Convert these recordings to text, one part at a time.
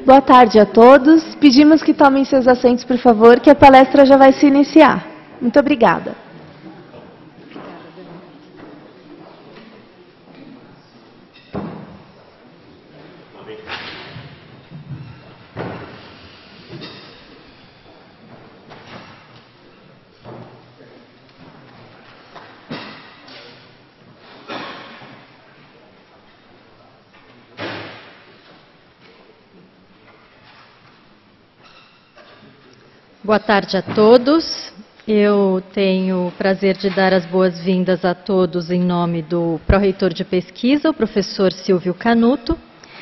Boa tarde a todos. Pedimos que tomem seus assentos, por favor, que a palestra já vai se iniciar. Muito obrigada. Boa tarde a todos. Eu tenho o prazer de dar as boas-vindas a todos em nome do pró-reitor de pesquisa, o professor Silvio Canuto,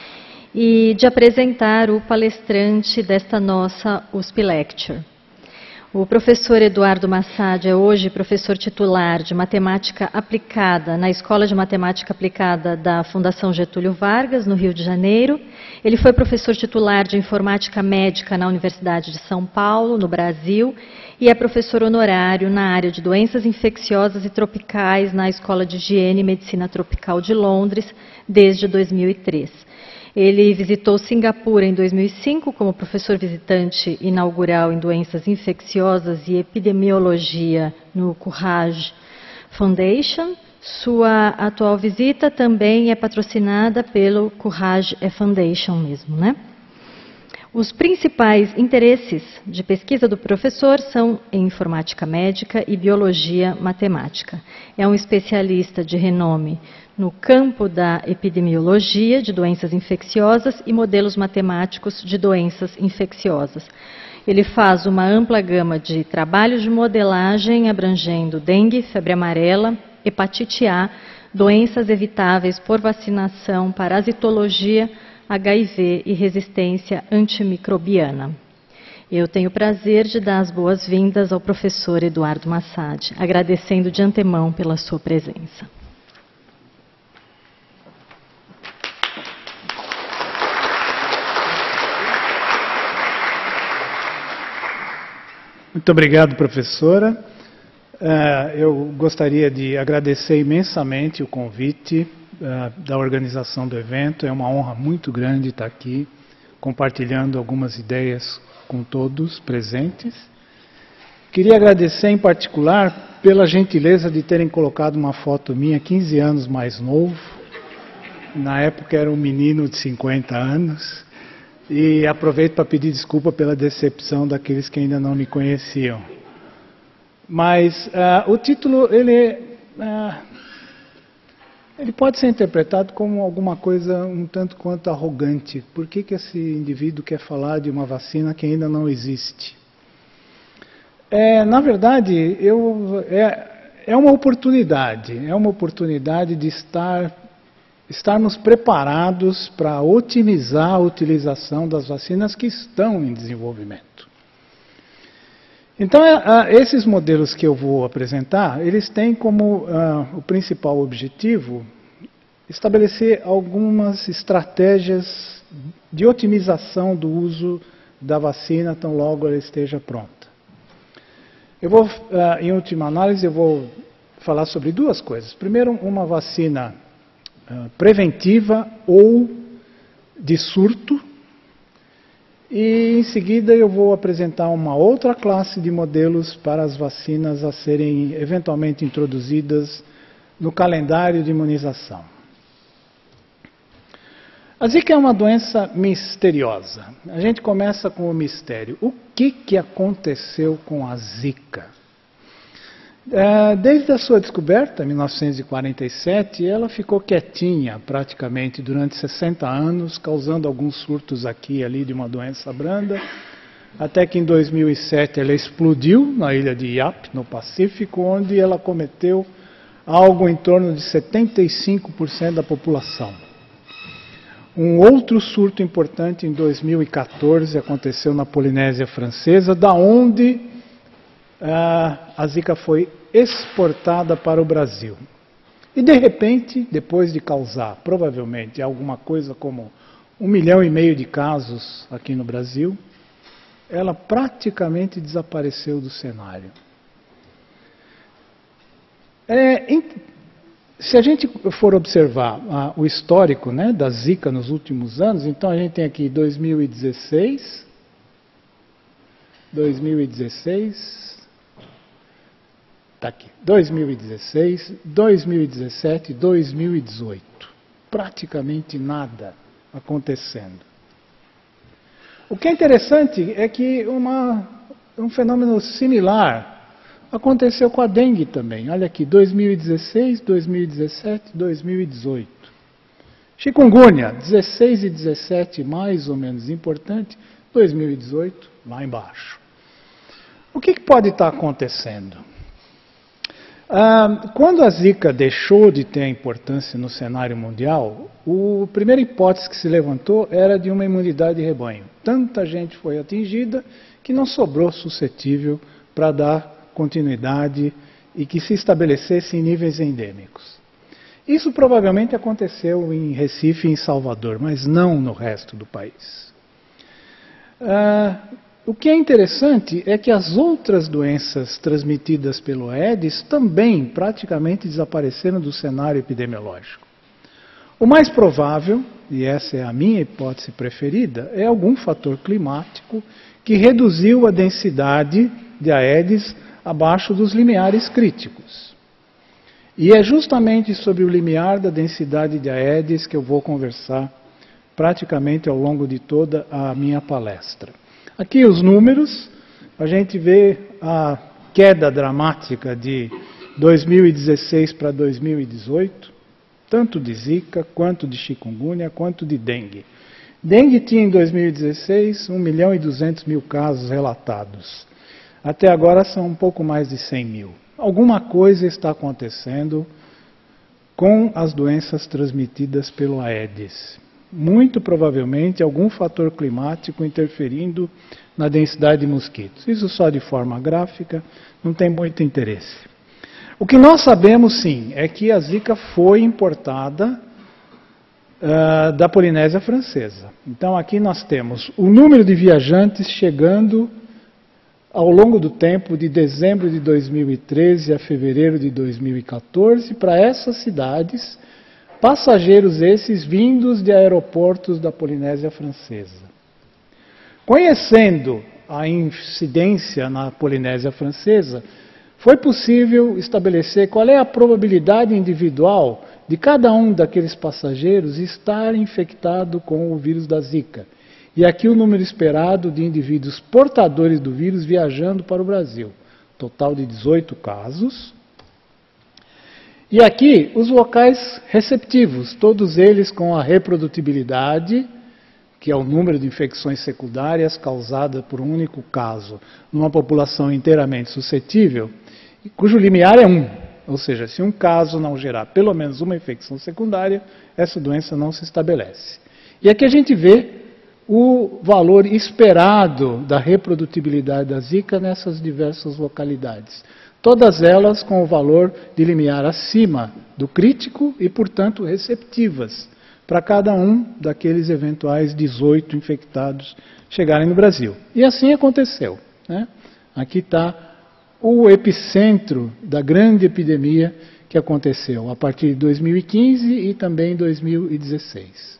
e de apresentar o palestrante desta nossa USP Lecture. O professor Eduardo Massad é hoje professor titular de Matemática Aplicada na Escola de Matemática Aplicada da Fundação Getúlio Vargas, no Rio de Janeiro. Ele foi professor titular de Informática Médica na Universidade de São Paulo, no Brasil, e é professor honorário na área de Doenças Infecciosas e Tropicais na Escola de Higiene e Medicina Tropical de Londres, desde 2003. Ele visitou Singapura em 2005 como professor visitante inaugural em doenças infecciosas e epidemiologia no Courage Foundation. Sua atual visita também é patrocinada pelo Courage Foundation mesmo, né? Os principais interesses de pesquisa do professor são em informática médica e biologia matemática. É um especialista de renome no campo da epidemiologia de doenças infecciosas e modelos matemáticos de doenças infecciosas. Ele faz uma ampla gama de trabalhos de modelagem abrangendo dengue, febre amarela, hepatite A, doenças evitáveis por vacinação, parasitologia, HIV e resistência antimicrobiana. Eu tenho o prazer de dar as boas-vindas ao professor Eduardo Massad, agradecendo de antemão pela sua presença. Muito obrigado, professora. Eu gostaria de agradecer imensamente o convite da organização do evento. É uma honra muito grande estar aqui, compartilhando algumas ideias com todos presentes. Queria agradecer em particular pela gentileza de terem colocado uma foto minha 15 anos mais novo. Na época era um menino de 50 anos. E aproveito para pedir desculpa pela decepção daqueles que ainda não me conheciam. Mas o título, ele pode ser interpretado como alguma coisa um tanto quanto arrogante. Por que esse indivíduo quer falar de uma vacina que ainda não existe? Na verdade, é uma oportunidade de estarmos preparados para otimizar a utilização das vacinas que estão em desenvolvimento. Então, esses modelos que eu vou apresentar, eles têm como o principal objetivo estabelecer algumas estratégias de otimização do uso da vacina tão logo ela esteja pronta. Em última análise, eu vou falar sobre duas coisas. Primeiro, uma vacina preventiva ou de surto, e em seguida eu vou apresentar uma outra classe de modelos para as vacinas a serem eventualmente introduzidas no calendário de imunização. A Zika é uma doença misteriosa. A gente começa com o mistério. O que aconteceu com a Zika? Desde a sua descoberta, em 1947, ela ficou quietinha praticamente durante 60 anos, causando alguns surtos aqui e ali de uma doença branda, até que em 2007 ela explodiu na ilha de Yap, no Pacífico, onde ela cometeu algo em torno de 75% da população. Um outro surto importante em 2014 aconteceu na Polinésia Francesa, da onde a Zika foi exportada para o Brasil. E de repente, depois de causar provavelmente alguma coisa como 1,5 milhão de casos aqui no Brasil, ela praticamente desapareceu do cenário. Se a gente for observar o histórico, né, da Zika nos últimos anos, então a gente tem aqui 2016, está aqui, 2016, 2017, 2018. Praticamente nada acontecendo. O que é interessante é que um fenômeno similar aconteceu com a dengue também. Olha aqui, 2016, 2017, 2018. Chikungunya, 16 e 17, mais ou menos importante, 2018, lá embaixo. O que pode estar acontecendo? Quando a Zika deixou de ter importância no cenário mundial, a primeira hipótese que se levantou era de uma imunidade de rebanho. Tanta gente foi atingida que não sobrou suscetível para dar continuidade e que se estabelecesse em níveis endêmicos. Isso provavelmente aconteceu em Recife e em Salvador, mas não no resto do país. O que é interessante é que as outras doenças transmitidas pelo Aedes também praticamente desapareceram do cenário epidemiológico. O mais provável, e essa é a minha hipótese preferida, é algum fator climático que reduziu a densidade de Aedes abaixo dos limiares críticos. E é justamente sobre o limiar da densidade de Aedes que eu vou conversar praticamente ao longo de toda a minha palestra. Aqui os números, a gente vê a queda dramática de 2016 para 2018, tanto de Zika, quanto de chikungunya, quanto de dengue. Dengue tinha em 2016 1.200.000 casos relatados. Até agora são um pouco mais de 100 mil. Alguma coisa está acontecendo com as doenças transmitidas pelo Aedes. Muito provavelmente algum fator climático interferindo na densidade de mosquitos. Isso só de forma gráfica, não tem muito interesse. O que nós sabemos, sim, é que a Zika foi importada da Polinésia Francesa. Então aqui nós temos o número de viajantes chegando ao longo do tempo, de dezembro de 2013 a fevereiro de 2014, para essas cidades, passageiros esses vindos de aeroportos da Polinésia Francesa. Conhecendo a incidência na Polinésia Francesa, foi possível estabelecer qual é a probabilidade individual de cada um daqueles passageiros estar infectado com o vírus da Zika. E aqui o número esperado de indivíduos portadores do vírus viajando para o Brasil. Total de 18 casos. E aqui os locais receptivos, todos eles com a reprodutibilidade, que é o número de infecções secundárias causadas por um único caso, numa população inteiramente suscetível, cujo limiar é 1. Ou seja, se um caso não gerar pelo menos uma infecção secundária, essa doença não se estabelece. E aqui a gente vê o valor esperado da reprodutibilidade da Zika nessas diversas localidades. Todas elas com o valor de limiar acima do crítico e, portanto, receptivas para cada um daqueles eventuais 18 infectados chegarem no Brasil. E assim aconteceu, né? Aqui está o epicentro da grande epidemia que aconteceu a partir de 2015 e também 2016.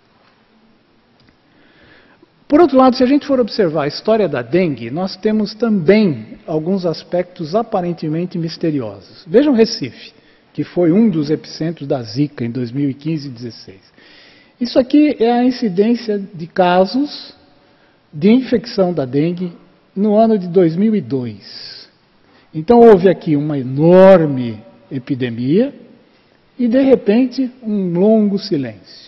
Por outro lado, se a gente for observar a história da dengue, nós temos também alguns aspectos aparentemente misteriosos. Vejam Recife, que foi um dos epicentros da Zika em 2015 e 2016. Isso aqui é a incidência de casos de infecção da dengue no ano de 2002. Então houve aqui uma enorme epidemia e, de repente, um longo silêncio.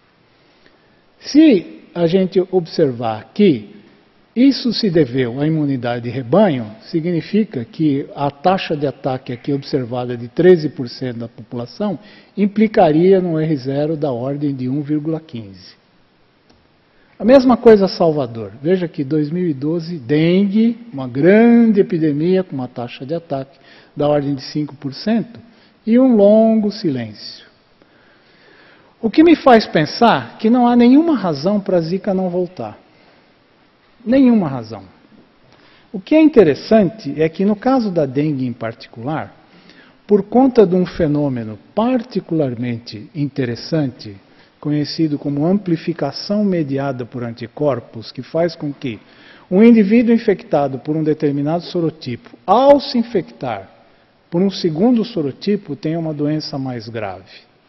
Se a gente observar que isso se deveu à imunidade de rebanho, significa que a taxa de ataque aqui observada de 13% da população implicaria no R0 da ordem de 1,15. A mesma coisa Salvador. Veja que 2012, dengue, uma grande epidemia com uma taxa de ataque da ordem de 5% e um longo silêncio. O que me faz pensar que não há nenhuma razão para a Zika não voltar. Nenhuma razão. O que é interessante é que no caso da dengue em particular, por conta de um fenômeno particularmente interessante, conhecido como amplificação mediada por anticorpos, que faz com que um indivíduo infectado por um determinado sorotipo, ao se infectar por um segundo sorotipo, tenha uma doença mais grave.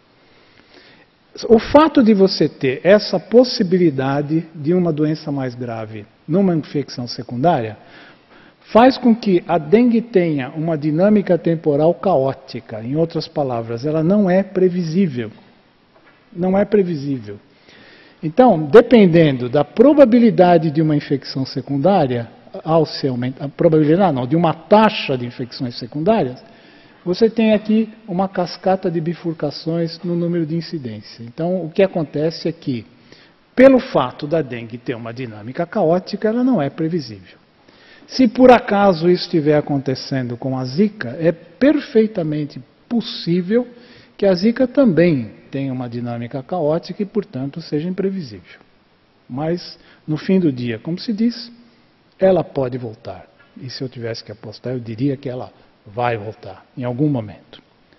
O fato de você ter essa possibilidade de uma doença mais grave numa infecção secundária faz com que a dengue tenha uma dinâmica temporal caótica. Em outras palavras, ela não é previsível. Não é previsível. Então, dependendo da probabilidade de uma infecção secundária, ao se aumentar, a probabilidade não, de uma taxa de infecções secundárias, você tem aqui uma cascata de bifurcações no número de incidência. Então, o que acontece é que, pelo fato da dengue ter uma dinâmica caótica, ela não é previsível. Se por acaso isso estiver acontecendo com a Zika, é perfeitamente possível que a Zika também tenha uma dinâmica caótica e, portanto, seja imprevisível. Mas, no fim do dia, como se diz, ela pode voltar. E se eu tivesse que apostar, eu diria que ela vai voltar, em algum momento.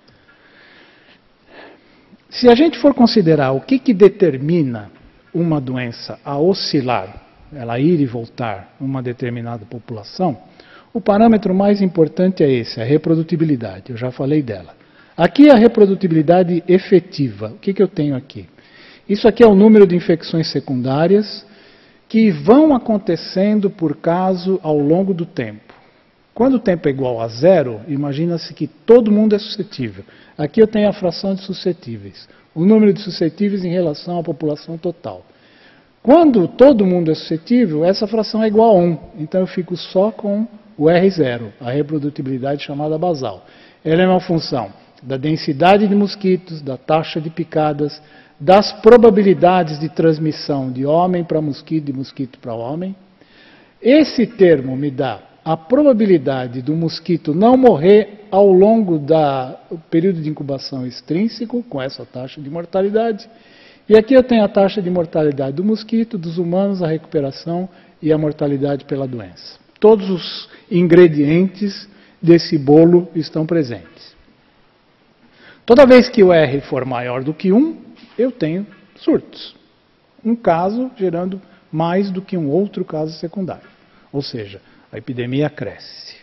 Se a gente for considerar o que determina uma doença a oscilar, ela ir e voltar numa determinada população, o parâmetro mais importante é esse, a reprodutibilidade, eu já falei dela. Aqui é a reprodutibilidade efetiva. O que eu tenho aqui? Isso aqui é o número de infecções secundárias que vão acontecendo por caso ao longo do tempo. Quando o tempo é igual a zero, imagina-se que todo mundo é suscetível. Aqui eu tenho a fração de suscetíveis, o número de suscetíveis em relação à população total. Quando todo mundo é suscetível, essa fração é igual a 1. Então eu fico só com o R0, a reprodutibilidade chamada basal. Ela é uma função da densidade de mosquitos, da taxa de picadas, das probabilidades de transmissão de homem para mosquito, de mosquito para homem. Esse termo me dá a probabilidade do mosquito não morrer ao longo do período de incubação extrínseco, com essa taxa de mortalidade. E aqui eu tenho a taxa de mortalidade do mosquito, dos humanos, a recuperação e a mortalidade pela doença. Todos os ingredientes desse bolo estão presentes. Toda vez que o R for maior do que 1, eu tenho surtos. Um caso gerando mais do que um outro caso secundário. Ou seja, a epidemia cresce.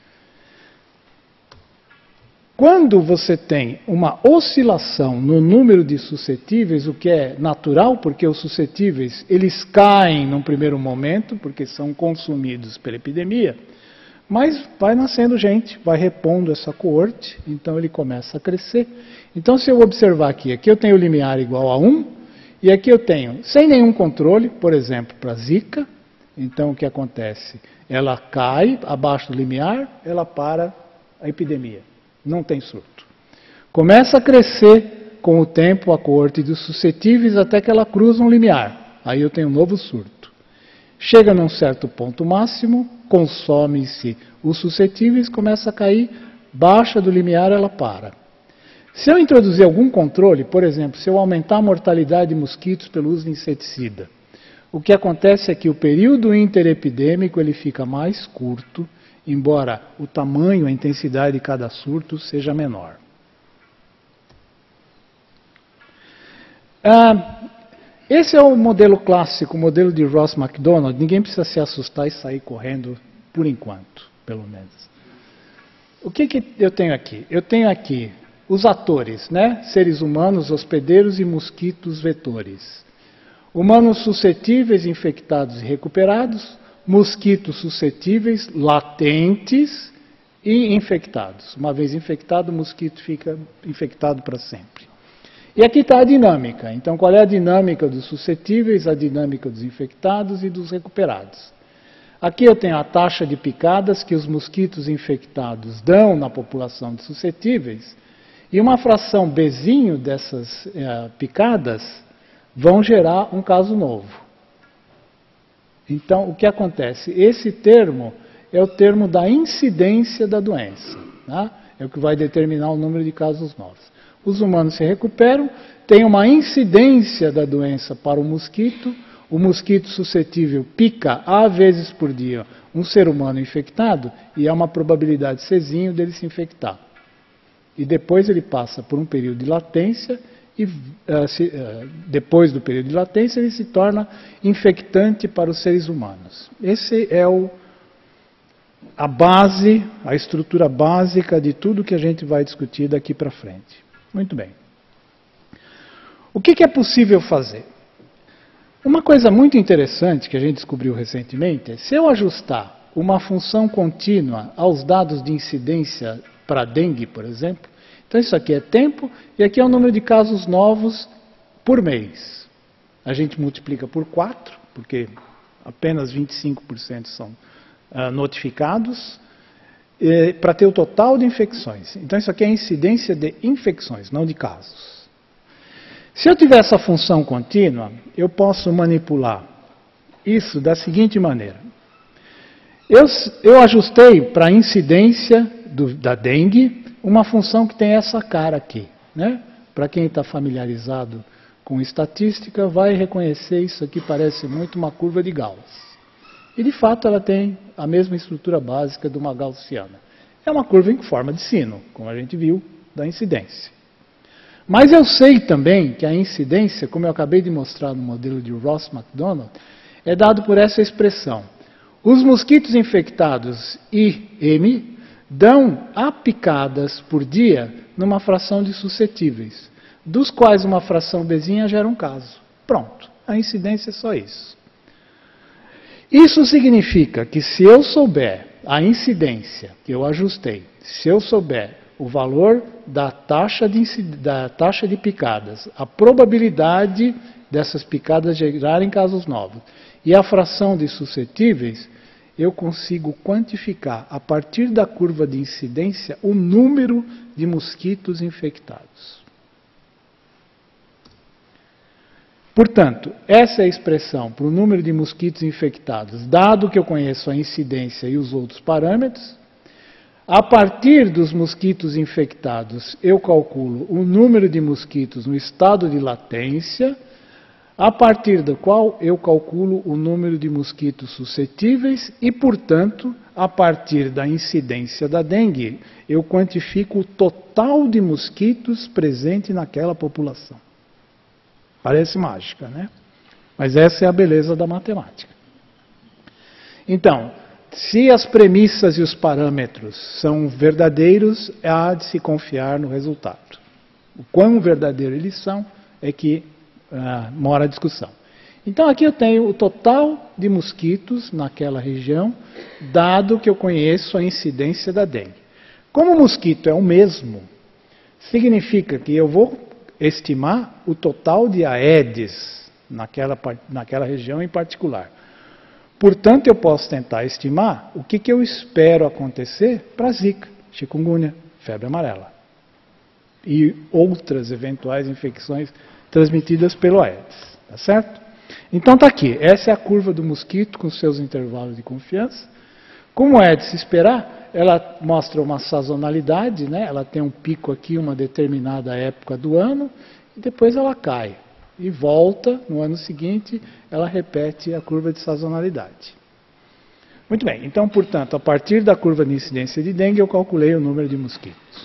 Quando você tem uma oscilação no número de suscetíveis, o que é natural, porque os suscetíveis eles caem num primeiro momento, porque são consumidos pela epidemia, mas vai nascendo gente, vai repondo essa coorte, então ele começa a crescer. Então, se eu observar aqui eu tenho o limiar igual a 1, e aqui eu tenho, sem nenhum controle, por exemplo, para Zika, então o que acontece? Ela cai abaixo do limiar, ela para a epidemia. Não tem surto. Começa a crescer com o tempo a coorte dos suscetíveis até que ela cruza um limiar. Aí eu tenho um novo surto. Chega num certo ponto máximo, consomem-se os suscetíveis, começa a cair, baixa do limiar, ela para. Se eu introduzir algum controle, por exemplo, se eu aumentar a mortalidade de mosquitos pelo uso de inseticida, o que acontece é que o período interepidêmico ele fica mais curto, embora o tamanho, a intensidade de cada surto seja menor. Esse é o modelo clássico, o modelo de Ross MacDonald. Ninguém precisa se assustar e sair correndo, por enquanto, pelo menos. O que eu tenho aqui? Eu tenho aqui os atores, né? Seres humanos, hospedeiros e mosquitos vetores. Humanos suscetíveis, infectados e recuperados, mosquitos suscetíveis, latentes e infectados. Uma vez infectado, o mosquito fica infectado para sempre. E aqui está a dinâmica. Então, qual é a dinâmica dos suscetíveis, a dinâmica dos infectados e dos recuperados? Aqui eu tenho a taxa de picadas que os mosquitos infectados dão na população de suscetíveis, e uma fração Bzinho dessas picadas vão gerar um caso novo. Então, o que acontece? Esse termo é o termo da incidência da doença. Tá? É o que vai determinar o número de casos novos. Os humanos se recuperam, tem uma incidência da doença para o mosquito suscetível pica A vezes por dia um ser humano infectado, e há uma probabilidade Czinho dele se infectar. e depois ele passa por um período de latência, e depois do período de latência ele se torna infectante para os seres humanos. Esse é a base, a estrutura básica de tudo que a gente vai discutir daqui para frente. Muito bem. O que é possível fazer? Uma coisa muito interessante que a gente descobriu recentemente é se eu ajustar uma função contínua aos dados de incidência para dengue, por exemplo, então isso aqui é tempo e aqui é o número de casos novos por mês. A gente multiplica por 4, porque apenas 25% são notificados, para ter o total de infecções. Então isso aqui é a incidência de infecções, não de casos. Se eu tiver essa função contínua, eu posso manipular isso da seguinte maneira. Eu ajustei para a incidência da dengue uma função que tem essa cara aqui, né? Para quem está familiarizado com estatística, vai reconhecer isso aqui, parece muito uma curva de Gauss. E, de fato, ela tem a mesma estrutura básica de uma gaussiana. É uma curva em forma de sino, como a gente viu, da incidência. Mas eu sei também que a incidência, como eu acabei de mostrar no modelo de Ross-McDonald, é dado por essa expressão. Os mosquitos infectados IM dão a picadas por dia numa fração de suscetíveis, dos quais uma fração Bzinha gera um caso. Pronto, a incidência é só isso. Isso significa que se eu souber a incidência que eu ajustei, se eu souber o valor da taxa de picadas, a probabilidade dessas picadas gerarem casos novos e a fração de suscetíveis, eu consigo quantificar, a partir da curva de incidência, o número de mosquitos infectados. Portanto, essa é a expressão para o número de mosquitos infectados, dado que eu conheço a incidência e os outros parâmetros. A partir dos mosquitos infectados, eu calculo o número de mosquitos no estado de latência, a partir do qual eu calculo o número de mosquitos suscetíveis e, portanto, a partir da incidência da dengue, eu quantifico o total de mosquitos presente naquela população. Parece mágica, né? Mas essa é a beleza da matemática. Então, se as premissas e os parâmetros são verdadeiros, há de se confiar no resultado. O quão verdadeiro eles são é que mora a discussão. Então aqui eu tenho o total de mosquitos naquela região, dado que eu conheço a incidência da dengue. Como o mosquito é o mesmo, significa que eu vou estimar o total de Aedes naquela região em particular. Portanto, eu posso tentar estimar o que eu espero acontecer para Zika, chikungunya, febre amarela e outras eventuais infecções transmitidas pelo Aedes, tá certo? Então está aqui, essa é a curva do mosquito com seus intervalos de confiança. Como é de se esperar, ela mostra uma sazonalidade, né? Ela tem um pico aqui, uma determinada época do ano, e depois ela cai. E volta, no ano seguinte, ela repete a curva de sazonalidade. Muito bem, então, portanto, a partir da curva de incidência de dengue, eu calculei o número de mosquitos.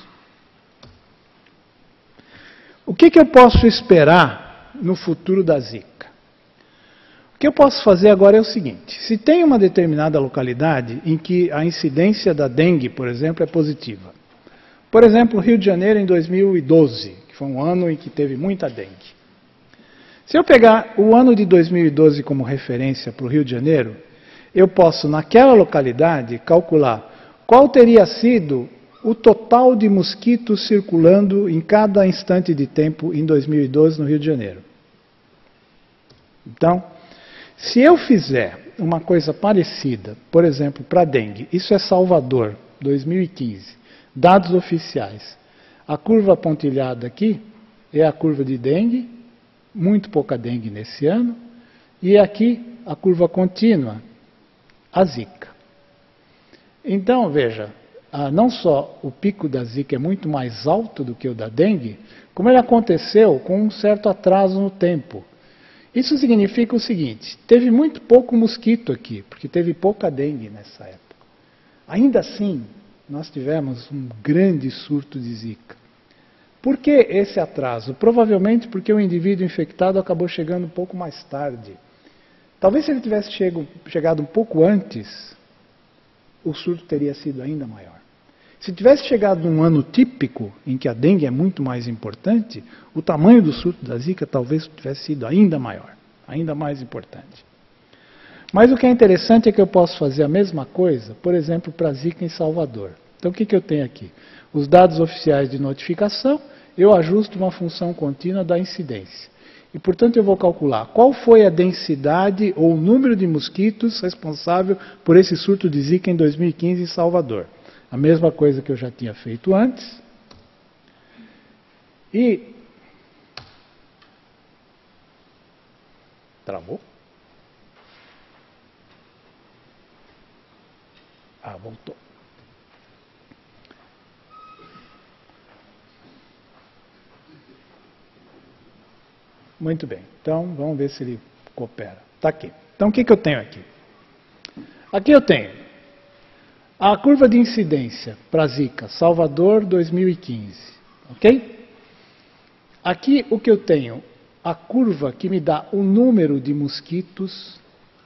O que eu posso esperar no futuro da Zika? O que eu posso fazer agora é o seguinte: se tem uma determinada localidade em que a incidência da dengue, por exemplo, é positiva. Por exemplo, Rio de Janeiro em 2012, que foi um ano em que teve muita dengue. Se eu pegar o ano de 2012 como referência para o Rio de Janeiro, eu posso, naquela localidade, calcular qual teria sido o total de mosquitos circulando em cada instante de tempo em 2012 no Rio de Janeiro. Então, se eu fizer uma coisa parecida, por exemplo, para dengue, isso é Salvador, 2015, dados oficiais. A curva pontilhada aqui é a curva de dengue, muito pouca dengue nesse ano, e aqui a curva contínua, a Zika. Então, veja, não só o pico da Zika é muito mais alto do que o da dengue, como ele aconteceu com um certo atraso no tempo. Isso significa o seguinte: teve muito pouco mosquito aqui, porque teve pouca dengue nessa época. Ainda assim, nós tivemos um grande surto de Zika. Por que esse atraso? Provavelmente porque o indivíduo infectado acabou chegando um pouco mais tarde. Talvez se ele tivesse chegado um pouco antes, o surto teria sido ainda maior. Se tivesse chegado num ano típico, em que a dengue é muito mais importante, o tamanho do surto da Zika talvez tivesse sido ainda maior, ainda mais importante. Mas o que é interessante é que eu posso fazer a mesma coisa, por exemplo, para a Zika em Salvador. Então o que eu tenho aqui? Os dados oficiais de notificação, eu ajusto uma função contínua da incidência. E, portanto, eu vou calcular qual foi a densidade ou o número de mosquitos responsável por esse surto de Zika em 2015 em Salvador. A mesma coisa que eu já tinha feito antes. E... Travou? Ah, voltou. Muito bem. Então, vamos ver se ele coopera. Está aqui. Então, o que eu tenho aqui? Aqui eu tenho a curva de incidência para Zika, Salvador 2015. Ok? Aqui o que eu tenho? A curva que me dá o número de mosquitos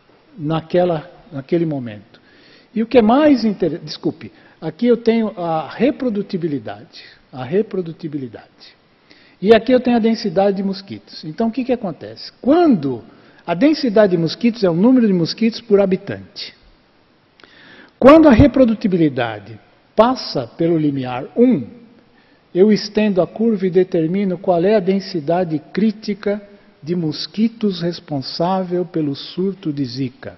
naquele momento. E o que é mais interessante... Desculpe. Aqui eu tenho a reprodutibilidade. A reprodutibilidade. E aqui eu tenho a densidade de mosquitos. Então, o que acontece? Quando a densidade de mosquitos é o número de mosquitos por habitante. Quando a reprodutibilidade passa pelo limiar 1, eu estendo a curva e determino qual é a densidade crítica de mosquitos responsável pelo surto de Zika.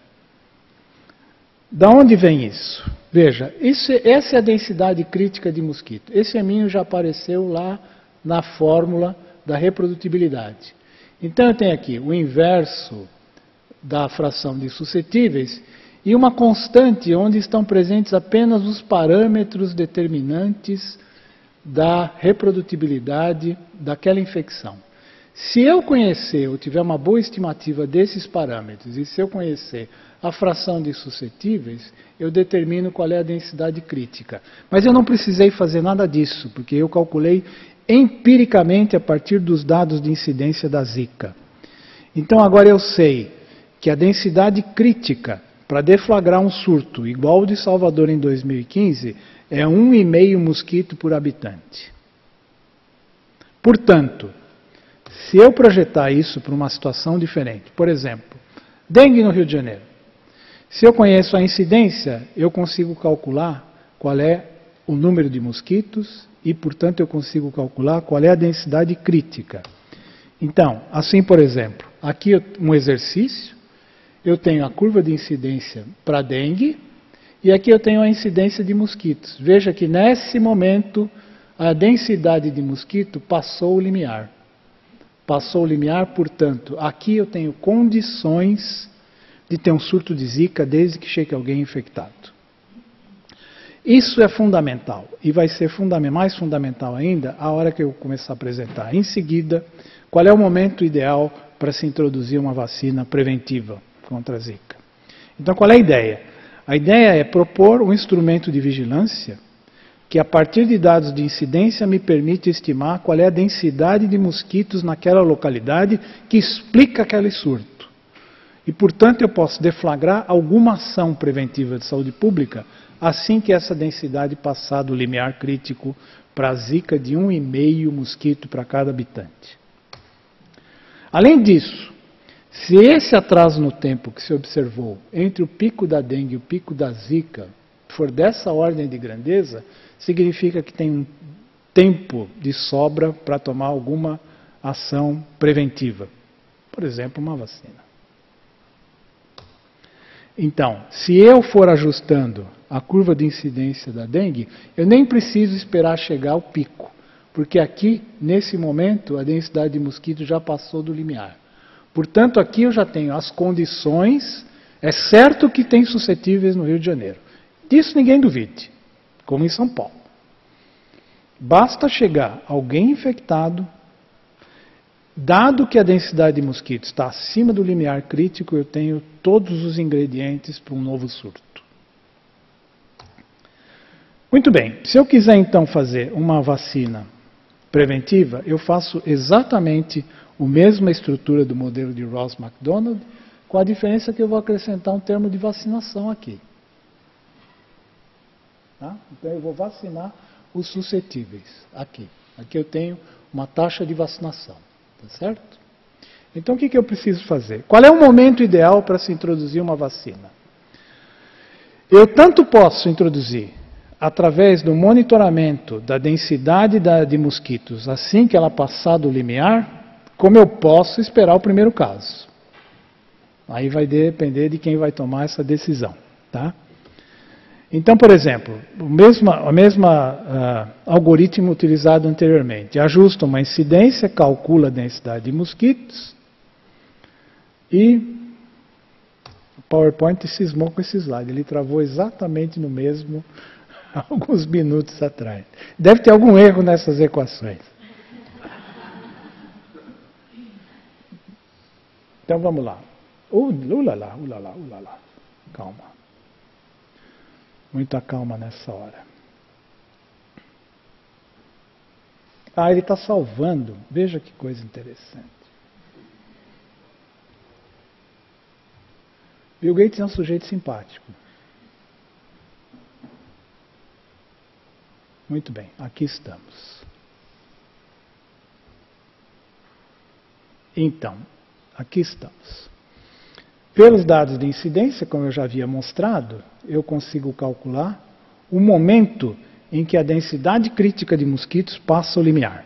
Da onde vem isso? Veja, essa é a densidade crítica de mosquito. Esse aminho já apareceu lá na fórmula da reprodutibilidade. Então eu tenho aqui o inverso da fração de suscetíveis e uma constante onde estão presentes apenas os parâmetros determinantes da reprodutibilidade daquela infecção. Se eu conhecer ou tiver uma boa estimativa desses parâmetros e se eu conhecer a fração de suscetíveis, eu determino qual é a densidade crítica. Mas eu não precisei fazer nada disso, porque eu calculei empiricamente a partir dos dados de incidência da Zika. Então agora eu sei que a densidade crítica para deflagrar um surto igual ao de Salvador em 2015 é 1,5 mosquito por habitante. Portanto, se eu projetar isso para uma situação diferente, por exemplo, dengue no Rio de Janeiro, se eu conheço a incidência, eu consigo calcular qual é o número de mosquitos e, portanto, eu consigo calcular qual é a densidade crítica. Então, assim, por exemplo, aqui um exercício, eu tenho a curva de incidência para dengue e aqui eu tenho a incidência de mosquitos. Veja que nesse momento a densidade de mosquito passou o limiar. Passou o limiar, portanto, aqui eu tenho condições de ter um surto de Zika desde que chegue alguém infectado. Isso é fundamental e vai ser mais fundamental ainda a hora que eu começar a apresentar. Em seguida, qual é o momento ideal para se introduzir uma vacina preventiva contra a Zika. Então, qual é a ideia? A ideia é propor um instrumento de vigilância que, a partir de dados de incidência, me permite estimar qual é a densidade de mosquitos naquela localidade que explica aquele surto. E, portanto, eu posso deflagrar alguma ação preventiva de saúde pública assim que essa densidade passar do limiar crítico para a Zika de 1,5 mosquito para cada habitante. Além disso, se esse atraso no tempo que se observou entre o pico da dengue e o pico da Zika for dessa ordem de grandeza, significa que tem um tempo de sobra para tomar alguma ação preventiva. Por exemplo, uma vacina. Então, se eu for ajustando a curva de incidência da dengue, eu nem preciso esperar chegar ao pico, porque aqui, nesse momento, a densidade de mosquito já passou do limiar. Portanto, aqui eu já tenho as condições, é certo que tem suscetíveis no Rio de Janeiro. Disso ninguém duvide, como em São Paulo. Basta chegar alguém infectado, dado que a densidade de mosquitos está acima do limiar crítico, eu tenho todos os ingredientes para um novo surto. Muito bem, se eu quiser então fazer uma vacina preventiva, eu faço exatamente a mesma estrutura do modelo de Ross-McDonald, com a diferença que eu vou acrescentar um termo de vacinação aqui. Tá? Então eu vou vacinar os suscetíveis aqui. Aqui eu tenho uma taxa de vacinação. Tá certo? Então o que eu preciso fazer? Qual é o momento ideal para se introduzir uma vacina? Eu tanto posso introduzir através do monitoramento da densidade de mosquitos assim que ela passar do limiar, como eu posso esperar o primeiro caso. Aí vai depender de quem vai tomar essa decisão. Tá? Então, por exemplo, o mesmo algoritmo utilizado anteriormente. Ajusta uma incidência, calcula a densidade de mosquitos e o PowerPoint cismou com esse slide. Ele travou exatamente no mesmo alguns minutos atrás. Deve ter algum erro nessas equações. Então vamos lá. Ulala. Calma. Muita calma nessa hora. Ah, ele está salvando. Veja que coisa interessante. Bill Gates é um sujeito simpático. Muito bem, aqui estamos. Então, aqui estamos. Pelos dados de incidência, como eu já havia mostrado, eu consigo calcular o momento em que a densidade crítica de mosquitos passa o limiar.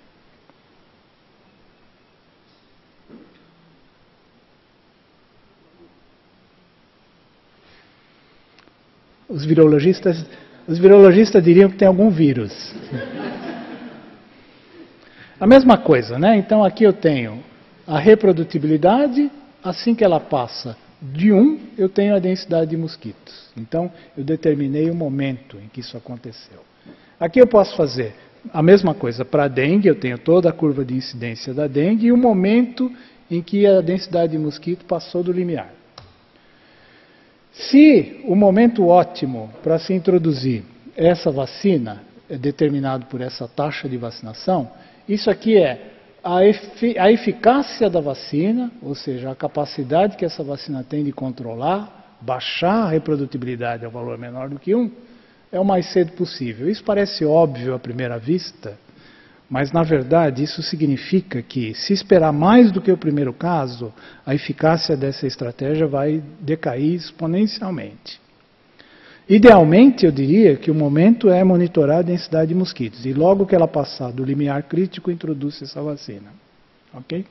Os virologistas diriam que tem algum vírus. A mesma coisa, né? Então aqui eu tenho a reprodutibilidade. Assim que ela passa de 1, eu tenho a densidade de mosquitos. Então, eu determinei o momento em que isso aconteceu. Aqui eu posso fazer a mesma coisa para a dengue, eu tenho toda a curva de incidência da dengue e o momento em que a densidade de mosquito passou do limiar. Se o momento ótimo para se introduzir essa vacina é determinado por essa taxa de vacinação, isso aqui é a eficácia da vacina, ou seja, a capacidade que essa vacina tem de controlar, baixar a reprodutibilidade ao valor menor do que 1, é o mais cedo possível. Isso parece óbvio à primeira vista, mas na verdade isso significa que se esperar mais do que o primeiro caso, a eficácia dessa estratégia vai decair exponencialmente. Idealmente, eu diria que o momento é monitorar a densidade de mosquitos. E logo que ela passar do limiar crítico, introduz essa vacina. Ok?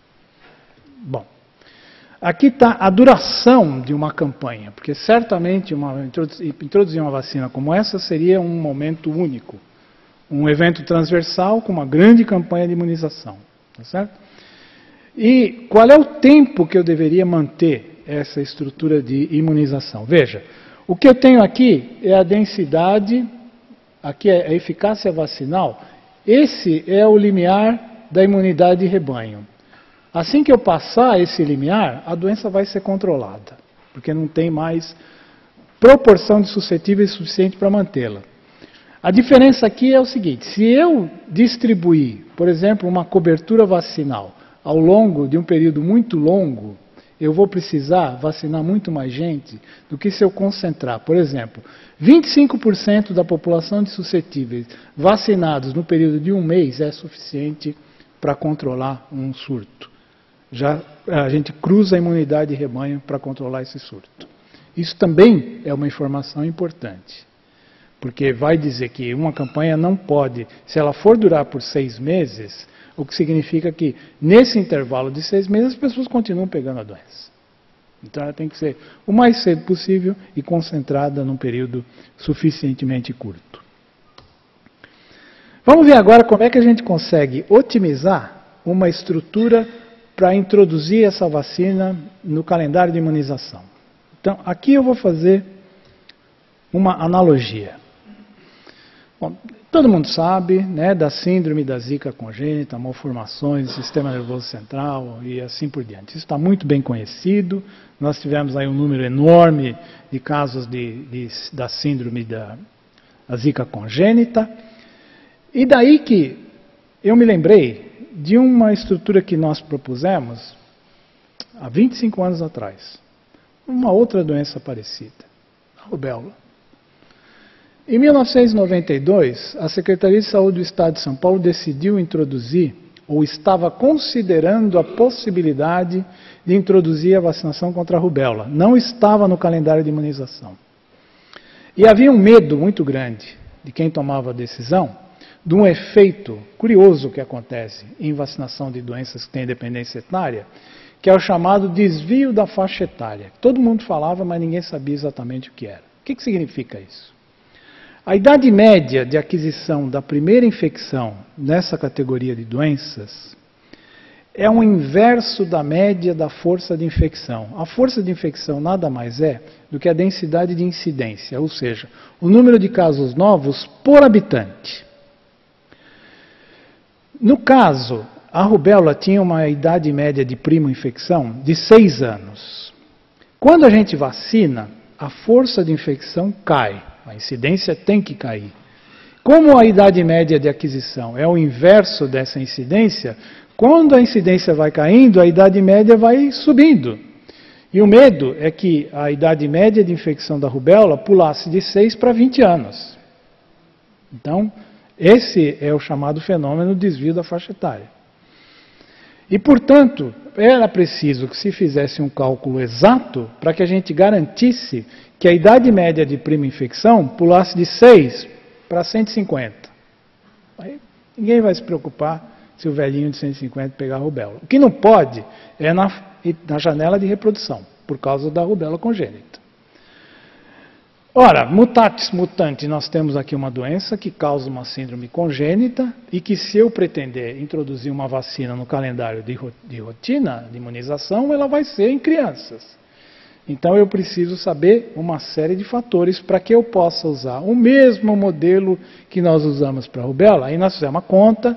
Bom, aqui está a duração de uma campanha. Porque certamente introduzir uma vacina como essa seria um momento único. Um evento transversal com uma grande campanha de imunização. Tá certo? E qual é o tempo que eu deveria manter essa estrutura de imunização? Veja. O que eu tenho aqui é a densidade, aqui é a eficácia vacinal, esse é o limiar da imunidade de rebanho. Assim que eu passar esse limiar, a doença vai ser controlada, porque não tem mais proporção de suscetíveis suficiente para mantê-la. A diferença aqui é o seguinte, se eu distribuir, por exemplo, uma cobertura vacinal ao longo de um período muito longo, eu vou precisar vacinar muito mais gente do que se eu concentrar. Por exemplo, 25% da população de suscetíveis vacinados no período de um mês é suficiente para controlar um surto. Já a gente cruza a imunidade de rebanho para controlar esse surto. Isso também é uma informação importante, porque vai dizer que uma campanha não pode, se ela for durar por 6 meses, o que significa que, nesse intervalo de 6 meses, as pessoas continuam pegando a doença. Então, ela tem que ser o mais cedo possível e concentrada num período suficientemente curto. Vamos ver agora como é que a gente consegue otimizar uma estrutura para introduzir essa vacina no calendário de imunização. Então, aqui eu vou fazer uma analogia. Bom, todo mundo sabe, né, da síndrome da zika congênita, malformações do sistema nervoso central e assim por diante. Isso está muito bem conhecido. Nós tivemos aí um número enorme de casos da síndrome da zika congênita. E daí que eu me lembrei de uma estrutura que nós propusemos há 25 anos atrás. Uma outra doença parecida, a rubéola. Em 1992, a Secretaria de Saúde do Estado de São Paulo decidiu introduzir, ou estava considerando a possibilidade de introduzir a vacinação contra a rubéola. Não estava no calendário de imunização. E havia um medo muito grande de quem tomava a decisão de um efeito curioso que acontece em vacinação de doenças que têm dependência etária, que é o chamado desvio da faixa etária. Todo mundo falava, mas ninguém sabia exatamente o que era. O que significa isso? A idade média de aquisição da primeira infecção nessa categoria de doenças é um inverso da média da força de infecção. A força de infecção nada mais é do que a densidade de incidência, ou seja, o número de casos novos por habitante. No caso, a rubéola tinha uma idade média de primo-infecção de 6 anos. Quando a gente vacina, a força de infecção cai, a incidência tem que cair. Como a idade média de aquisição é o inverso dessa incidência, quando a incidência vai caindo, a idade média vai subindo. E o medo é que a idade média de infecção da rubéola pulasse de 6 para 20 anos. Então, esse é o chamado fenômeno desvio da faixa etária. E, portanto, era preciso que se fizesse um cálculo exato para que a gente garantisse que a idade média de prima infecção pulasse de 6 para 150. Aí, ninguém vai se preocupar se o velhinho de 150 pegar a rubéola. O que não pode é na janela de reprodução, por causa da rubéola congênita. Ora, mutatis mutandis, nós temos aqui uma doença que causa uma síndrome congênita e que, se eu pretender introduzir uma vacina no calendário de rotina de imunização, ela vai ser em crianças. Então eu preciso saber uma série de fatores para que eu possa usar o mesmo modelo que nós usamos para a rubéola. Aí nós fizemos uma conta.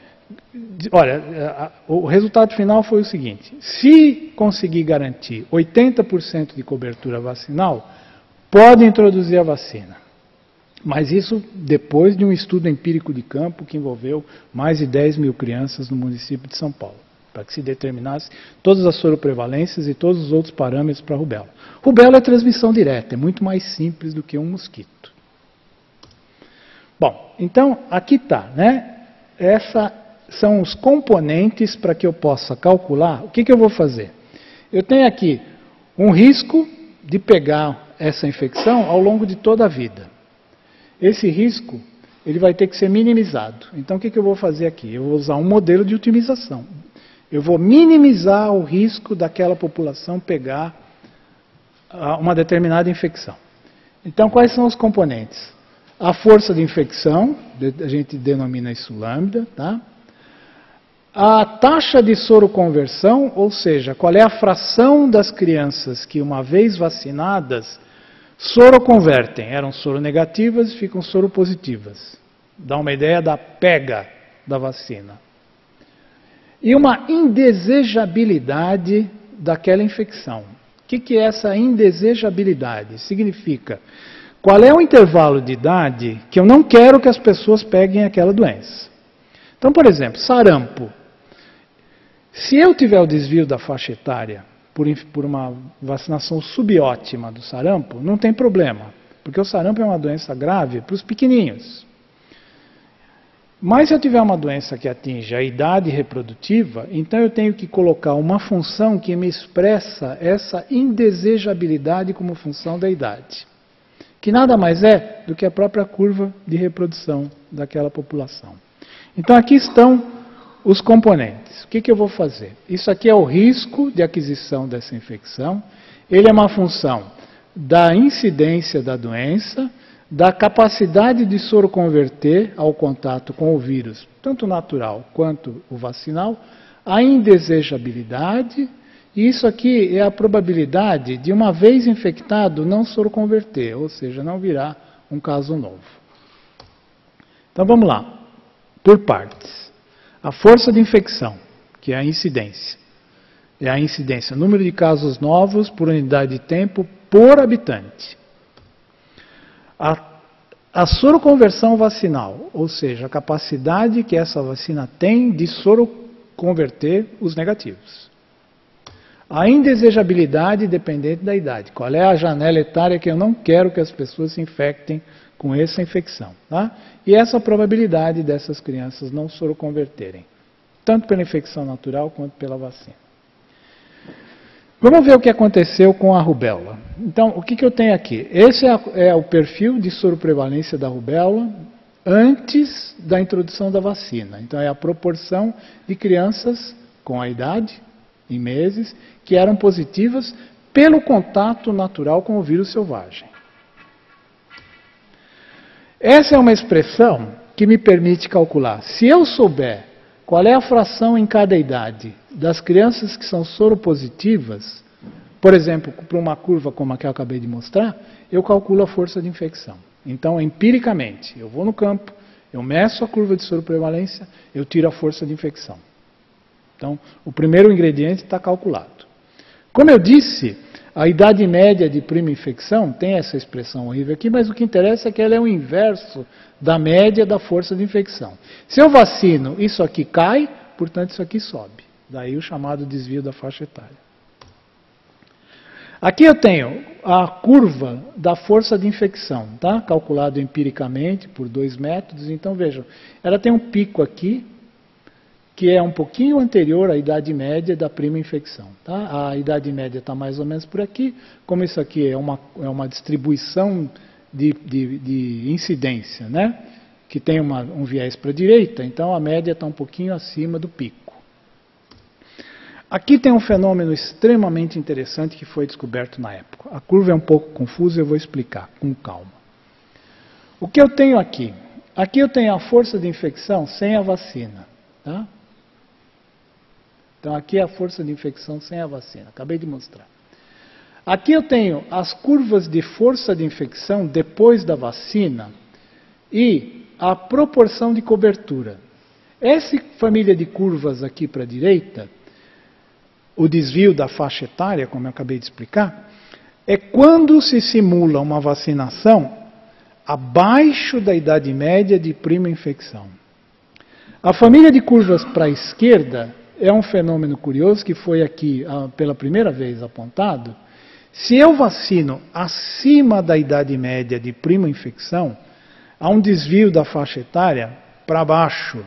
Olha, o resultado final foi o seguinte: se conseguir garantir 80% de cobertura vacinal, pode introduzir a vacina. Mas isso depois de um estudo empírico de campo que envolveu mais de 10 mil crianças no município de São Paulo, para que se determinasse todas as soroprevalências e todos os outros parâmetros para a rubéola. Rubéola é transmissão direta, é muito mais simples do que um mosquito. Bom, então aqui está, né? Esses são os componentes para que eu possa calcular. O que eu vou fazer? Eu tenho aqui um risco de pegar essa infecção ao longo de toda a vida. Esse risco, ele vai ter que ser minimizado. Então, o que eu vou fazer aqui? Eu vou usar um modelo de otimização. Eu vou minimizar o risco daquela população pegar uma determinada infecção. Então, quais são os componentes? A força de infecção, a gente denomina isso lambda, tá? A taxa de soroconversão, ou seja, qual é a fração das crianças que, uma vez vacinadas, soroconvertem. Eram soronegativas e ficam soropositivas. Dá uma ideia da pega da vacina. E uma indesejabilidade daquela infecção. O que é essa indesejabilidade? Significa, qual é o intervalo de idade que eu não quero que as pessoas peguem aquela doença? Então, por exemplo, sarampo. Se eu tiver o desvio da faixa etária por uma vacinação subótima do sarampo, não tem problema, porque o sarampo é uma doença grave para os pequeninhos. Mas se eu tiver uma doença que atinge a idade reprodutiva, então eu tenho que colocar uma função que me expressa essa indesejabilidade como função da idade, que nada mais é do que a própria curva de reprodução daquela população. Então aqui estão os componentes. O que eu vou fazer? Isso aqui é o risco de aquisição dessa infecção. Ele é uma função da incidência da doença, da capacidade de soroconverter ao contato com o vírus, tanto natural quanto o vacinal, a indesejabilidade, e isso aqui é a probabilidade de, uma vez infectado, não soroconverter, ou seja, não virar um caso novo. Então vamos lá, por partes. A força de infecção, que é a incidência. É a incidência, número de casos novos por unidade de tempo por habitante. a soroconversão vacinal, ou seja, a capacidade que essa vacina tem de soroconverter os negativos. A indesejabilidade dependente da idade. Qual é a janela etária que eu não quero que as pessoas se infectem com essa infecção? Tá? E essa probabilidade dessas crianças não soroconverterem, tanto pela infecção natural quanto pela vacina. Vamos ver o que aconteceu com a rubéola. Então, o que eu tenho aqui? Esse é o perfil de soroprevalência da rubéola antes da introdução da vacina. Então, é a proporção de crianças com a idade, em meses, que eram positivas pelo contato natural com o vírus selvagem. Essa é uma expressão que me permite calcular. Se eu souber qual é a fração em cada idade das crianças que são soropositivas, por exemplo, para uma curva como a que eu acabei de mostrar, eu calculo a força de infecção. Então, empiricamente, eu vou no campo, eu meço a curva de soroprevalência, eu tiro a força de infecção. Então, o primeiro ingrediente está calculado. Como eu disse, a idade média de prima infecção tem essa expressão horrível aqui, mas o que interessa é que ela é o inverso da média da força de infecção. Se eu vacino, isso aqui cai, portanto isso aqui sobe. Daí o chamado desvio da faixa etária. Aqui eu tenho a curva da força de infecção, tá? Calculado empiricamente por 2 métodos. Então vejam, ela tem um pico aqui, que é um pouquinho anterior à idade média da prima infecção. Tá? A idade média está mais ou menos por aqui. Como isso aqui é uma distribuição de incidência, né? Que tem um viés para a direita, então a média está um pouquinho acima do pico. Aqui tem um fenômeno extremamente interessante que foi descoberto na época. A curva é um pouco confusa, eu vou explicar com calma. O que eu tenho aqui? Aqui eu tenho a força de infecção sem a vacina. Tá? Então aqui é a força de infecção sem a vacina, acabei de mostrar. Aqui eu tenho as curvas de força de infecção depois da vacina e a proporção de cobertura. Essa família de curvas aqui para a direita, o desvio da faixa etária, como eu acabei de explicar, é quando se simula uma vacinação abaixo da idade média de prima infecção. A família de curvas para a esquerda é um fenômeno curioso que foi aqui pela primeira vez apontado. Se eu vacino acima da idade média de prima infecção, há um desvio da faixa etária para baixo.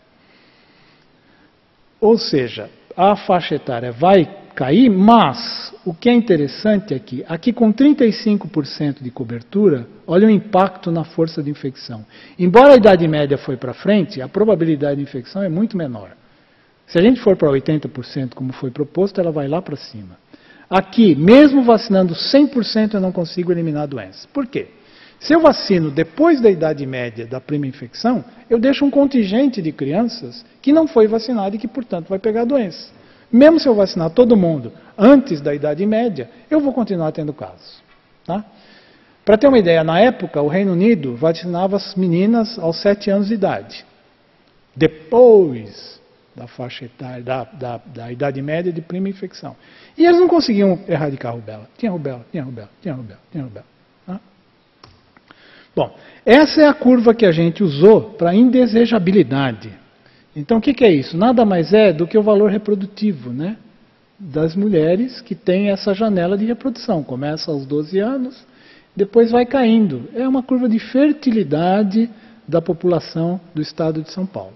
Ou seja, a faixa etária vai cair, mas o que é interessante aqui com 35% de cobertura, olha o impacto na força de infecção. Embora a idade média foi para frente, a probabilidade de infecção é muito menor. Se a gente for para 80%, como foi proposto, ela vai lá para cima. Aqui, mesmo vacinando 100%, eu não consigo eliminar a doença. Por quê? Se eu vacino depois da idade média da prima infecção, eu deixo um contingente de crianças que não foi vacinado e que, portanto, vai pegar a doença. Mesmo se eu vacinar todo mundo antes da idade média, eu vou continuar tendo casos. Tá? Para ter uma ideia, na época, o Reino Unido vacinava as meninas aos 7 anos de idade. Depois da faixa etária, da idade média de prima infecção. E eles não conseguiam erradicar a rubéola. Tinha rubéola, tinha rubéola, tinha rubéola, tinha rubéola. Tá? Bom, essa é a curva que a gente usou para indesejabilidade. Então, o que é isso? Nada mais é do que o valor reprodutivo, né, das mulheres que têm essa janela de reprodução. Começa aos 12 anos, depois vai caindo. É uma curva de fertilidade da população do estado de São Paulo.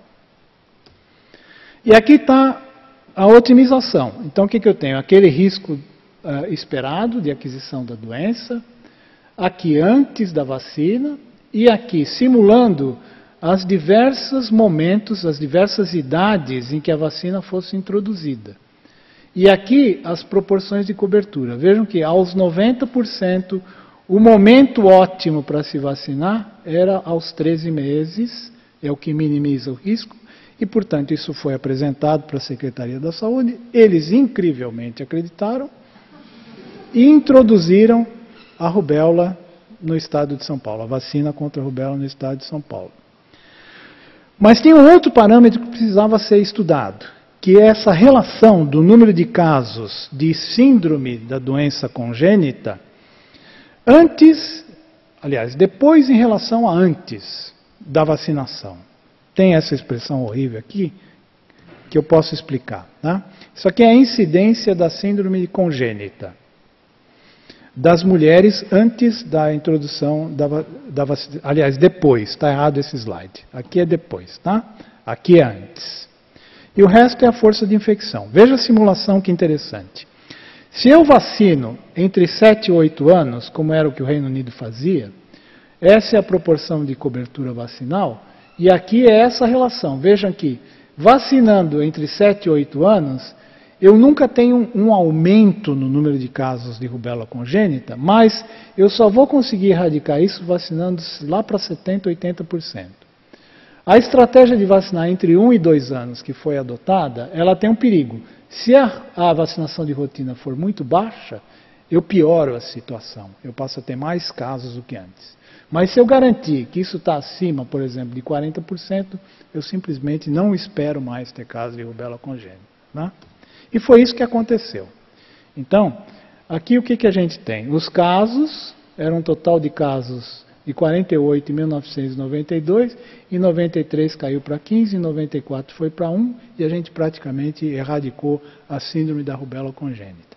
E aqui está a otimização. Então, o que eu tenho? Aquele risco esperado de aquisição da doença, aqui antes da vacina, e aqui simulando os diversos momentos, as diversas idades em que a vacina fosse introduzida. E aqui as proporções de cobertura. Vejam que aos 90%, o momento ótimo para se vacinar era aos 13 meses, é o que minimiza o risco, e, portanto, isso foi apresentado para a Secretaria da Saúde, eles incrivelmente acreditaram e introduziram a rubéola no estado de São Paulo, a vacina contra a rubéola no estado de São Paulo. Mas tem um outro parâmetro que precisava ser estudado, que é essa relação do número de casos de síndrome da doença congênita antes aliás, depois em relação a antes da vacinação. Tem essa expressão horrível aqui, que eu posso explicar. Tá? Isso aqui é a incidência da síndrome congênita das mulheres antes da introdução da vacina. Aliás, depois, está errado esse slide. Aqui é depois, tá? Aqui é antes. E o resto é a força de infecção. Veja a simulação, que interessante. Se eu vacino entre 7 e 8 anos, como era o que o Reino Unido fazia, essa é a proporção de cobertura vacinal, e aqui é essa relação. Vejam que, vacinando entre 7 e 8 anos, eu nunca tenho um aumento no número de casos de rubéola congênita, mas eu só vou conseguir erradicar isso vacinando lá para 70%, 80%. A estratégia de vacinar entre 1 e 2 anos que foi adotada, ela tem um perigo. Se a vacinação de rotina for muito baixa, eu pioro a situação. Eu passo a ter mais casos do que antes. Mas se eu garantir que isso está acima, por exemplo, de 40%, eu simplesmente não espero mais ter casos de rubéola congênita. Né? E foi isso que aconteceu. Então, aqui o que a gente tem? Os casos, era um total de casos de 48 em 1992, em 93 caiu para 15, em 94 foi para 1, e a gente praticamente erradicou a síndrome da rubéola congênita.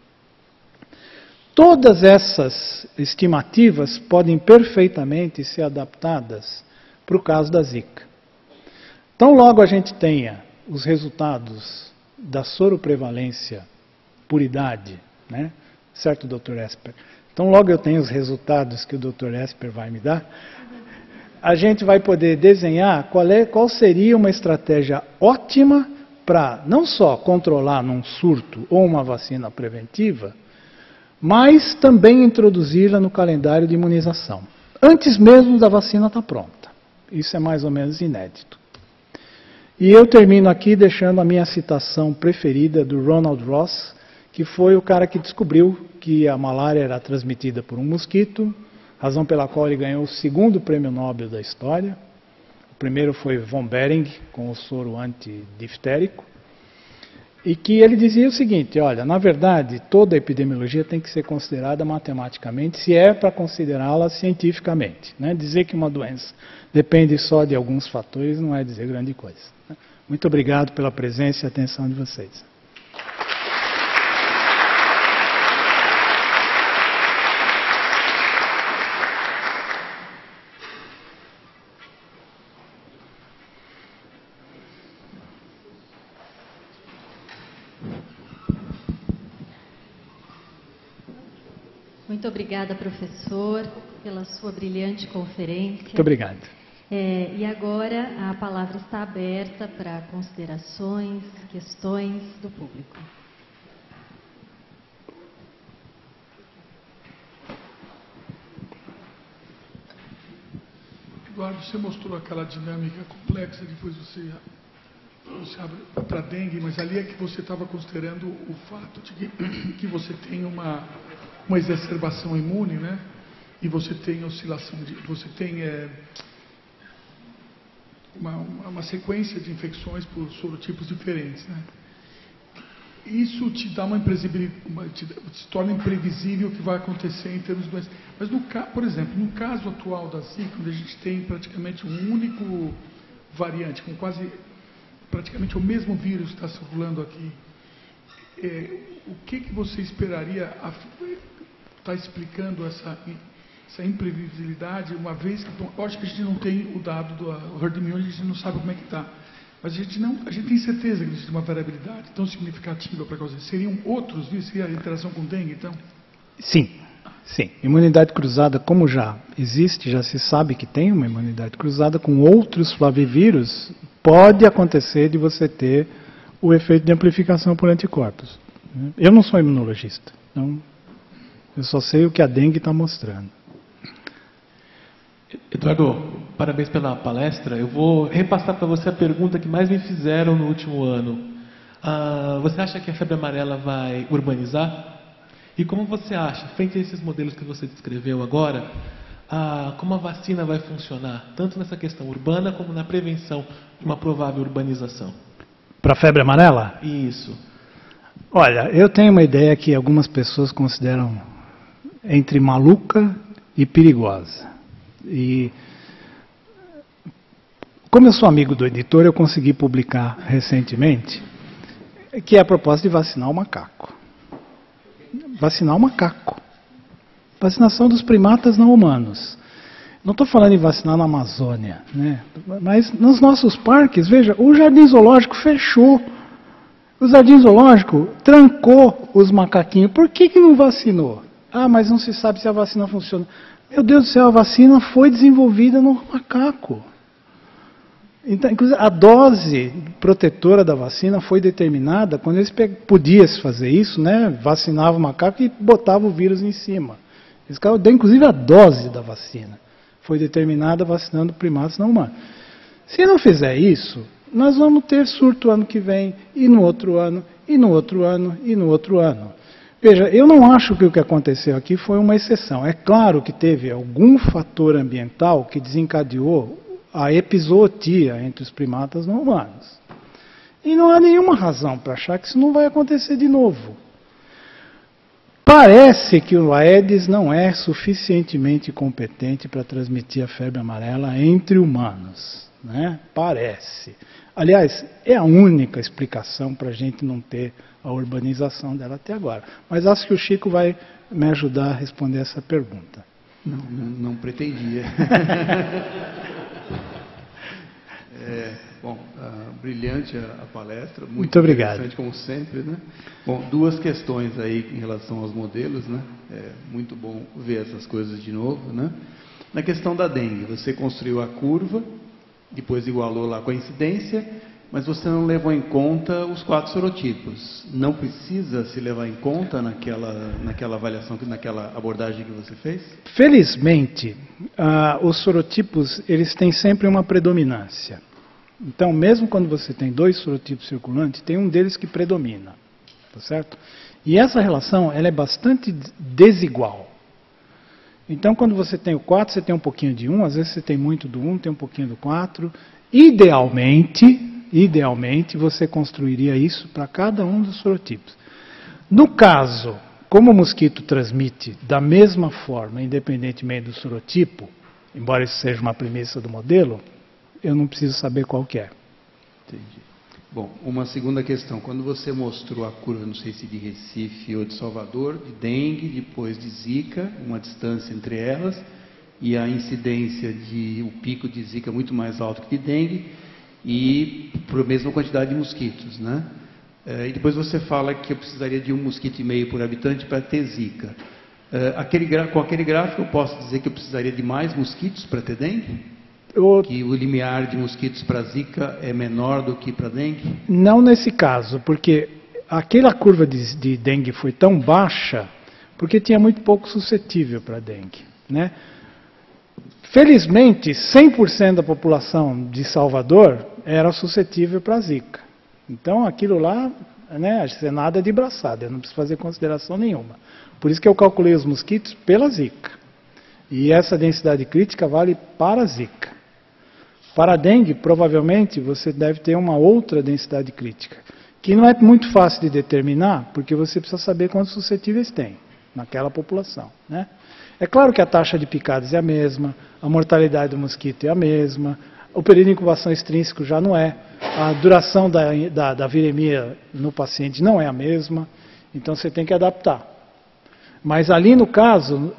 Todas essas estimativas podem perfeitamente ser adaptadas para o caso da Zika. Então, logo a gente tenha os resultados da soroprevalência por idade, né? Certo, Dr. Esper? Então, logo eu tenho os resultados que o Dr. Esper vai me dar, a gente vai poder desenhar qual seria uma estratégia ótima para não só controlar num surto ou uma vacina preventiva, mas também introduzi-la no calendário de imunização, antes mesmo da vacina estar pronta. Isso é mais ou menos inédito. E eu termino aqui deixando a minha citação preferida do Ronald Ross, que foi o cara que descobriu que a malária era transmitida por um mosquito, razão pela qual ele ganhou o 2º prêmio Nobel da história. O primeiro foi von Behring, com o soro antidiftérico, e que ele dizia o seguinte: olha, na verdade, toda a epidemiologia tem que ser considerada matematicamente, se é para considerá-la cientificamente. Né? Dizer que uma doença depende só de alguns fatores não é dizer grande coisa. Muito obrigado pela presença e atenção de vocês. Muito obrigada, professor, pela sua brilhante conferência. Muito obrigado. E agora a palavra está aberta para considerações, questões do público. Eduardo, você mostrou aquela dinâmica complexa, depois você abre para a dengue, mas ali é que você estava considerando o fato de que você tem uma exacerbação imune, né? E você tem oscilação, você tem uma sequência de infecções por sorotipos diferentes, né? Isso te dá te torna imprevisível o que vai acontecer em termos de doenças. Mas, por exemplo, no caso atual da Zika, onde a gente tem praticamente um único variante, com praticamente o mesmo vírus que está circulando aqui, o que você esperaria está explicando essa imprevisibilidade, uma vez que, bom, eu acho que a gente não tem o dado do herd immunity, a gente não sabe como é que está. Mas a gente tem certeza que existe uma variabilidade tão significativa para causar. Seriam outros vírus? Seria a interação com dengue, então? Sim, sim. Imunidade cruzada, como já existe, já se sabe que tem uma imunidade cruzada com outros flavivírus, pode acontecer de você ter o efeito de amplificação por anticorpos. Eu não sou imunologista, então eu só sei o que a dengue está mostrando. Eduardo, parabéns pela palestra. Eu vou repassar para você a pergunta que mais me fizeram no último ano. Você acha que a febre amarela vai urbanizar? E como você acha, frente a esses modelos que você descreveu agora, como a vacina vai funcionar, tanto nessa questão urbana como na prevenção de uma provável urbanização? Para a febre amarela? Isso. Olha, eu tenho uma ideia que algumas pessoas consideram entre maluca e perigosa. E, como eu sou amigo do editor, eu consegui publicar recentemente, que é a proposta de vacinar o macaco. Vacinar o macaco. Vacinação dos primatas não humanos. Não estou falando em vacinar na Amazônia, né? Mas nos nossos parques, veja, o Jardim Zoológico fechou. O Jardim Zoológico trancou os macaquinhos. Por que não vacinou? Ah, mas não se sabe se a vacina funciona. Meu Deus do céu, a vacina foi desenvolvida no macaco. Então, inclusive, a dose protetora da vacina foi determinada quando eles podia-se fazer isso, né? Vacinava o macaco e botava o vírus em cima. Inclusive a dose da vacina foi determinada vacinando primatas não humanos. Se não fizer isso, nós vamos ter surto ano que vem, e no outro ano, e no outro ano, e no outro ano. Veja, eu não acho que o que aconteceu aqui foi uma exceção. É claro que teve algum fator ambiental que desencadeou a epizootia entre os primatas não humanos. E não há nenhuma razão para achar que isso não vai acontecer de novo. Parece que o Aedes não é suficientemente competente para transmitir a febre amarela entre humanos, né? Parece. Aliás, é a única explicação para a gente não ter a urbanização dela até agora. Mas acho que o Chico vai me ajudar a responder essa pergunta. Não pretendia. Bom, brilhante a palestra, muito obrigado. Interessante como sempre, né? Bom, duas questões aí em relação aos modelos, né? É muito bom ver essas coisas de novo, né? Na questão da dengue, você construiu a curva, depois igualou lá com a incidência, mas você não levou em conta os 4 sorotipos. Não precisa se levar em conta naquela avaliação, naquela abordagem que você fez? Felizmente, os sorotipos eles têm sempre uma predominância. Então, mesmo quando você tem 2 sorotipos circulantes, tem um deles que predomina, tá certo? E essa relação ela é bastante desigual. Então, quando você tem o 4, você tem um pouquinho de 1, às vezes você tem muito do 1, tem um pouquinho do 4. Idealmente, você construiria isso para cada um dos sorotipos. No caso, como o mosquito transmite da mesma forma, independentemente do sorotipo, embora isso seja uma premissa do modelo, eu não preciso saber qual que é. Entendi. Bom, uma segunda questão. Quando você mostrou a curva, não sei se de Recife ou de Salvador, de dengue, depois de zika, uma distância entre elas, e a incidência o pico de zika muito mais alto que de dengue, e por a mesma quantidade de mosquitos, né? E depois você fala que eu precisaria de 1,5 mosquito por habitante para ter zika. Com aquele gráfico eu posso dizer que eu precisaria de mais mosquitos para ter dengue? Que o limiar de mosquitos para zika é menor do que para dengue? Não nesse caso, porque aquela curva de dengue foi tão baixa, porque tinha muito pouco suscetível para dengue, né? Felizmente, 100% da população de Salvador era suscetível para zika. Então, aquilo lá, né, é nada de braçada, eu não preciso fazer consideração nenhuma. Por isso que eu calculei os mosquitos pela zika. E essa densidade crítica vale para a zika. Para a dengue, provavelmente, você deve ter uma outra densidade crítica, que não é muito fácil de determinar, porque você precisa saber quantos suscetíveis tem naquela população, né? É claro que a taxa de picadas é a mesma, a mortalidade do mosquito é a mesma, o período de incubação extrínseco já não é, a duração da viremia no paciente não é a mesma, então você tem que adaptar. Mas ali no caso,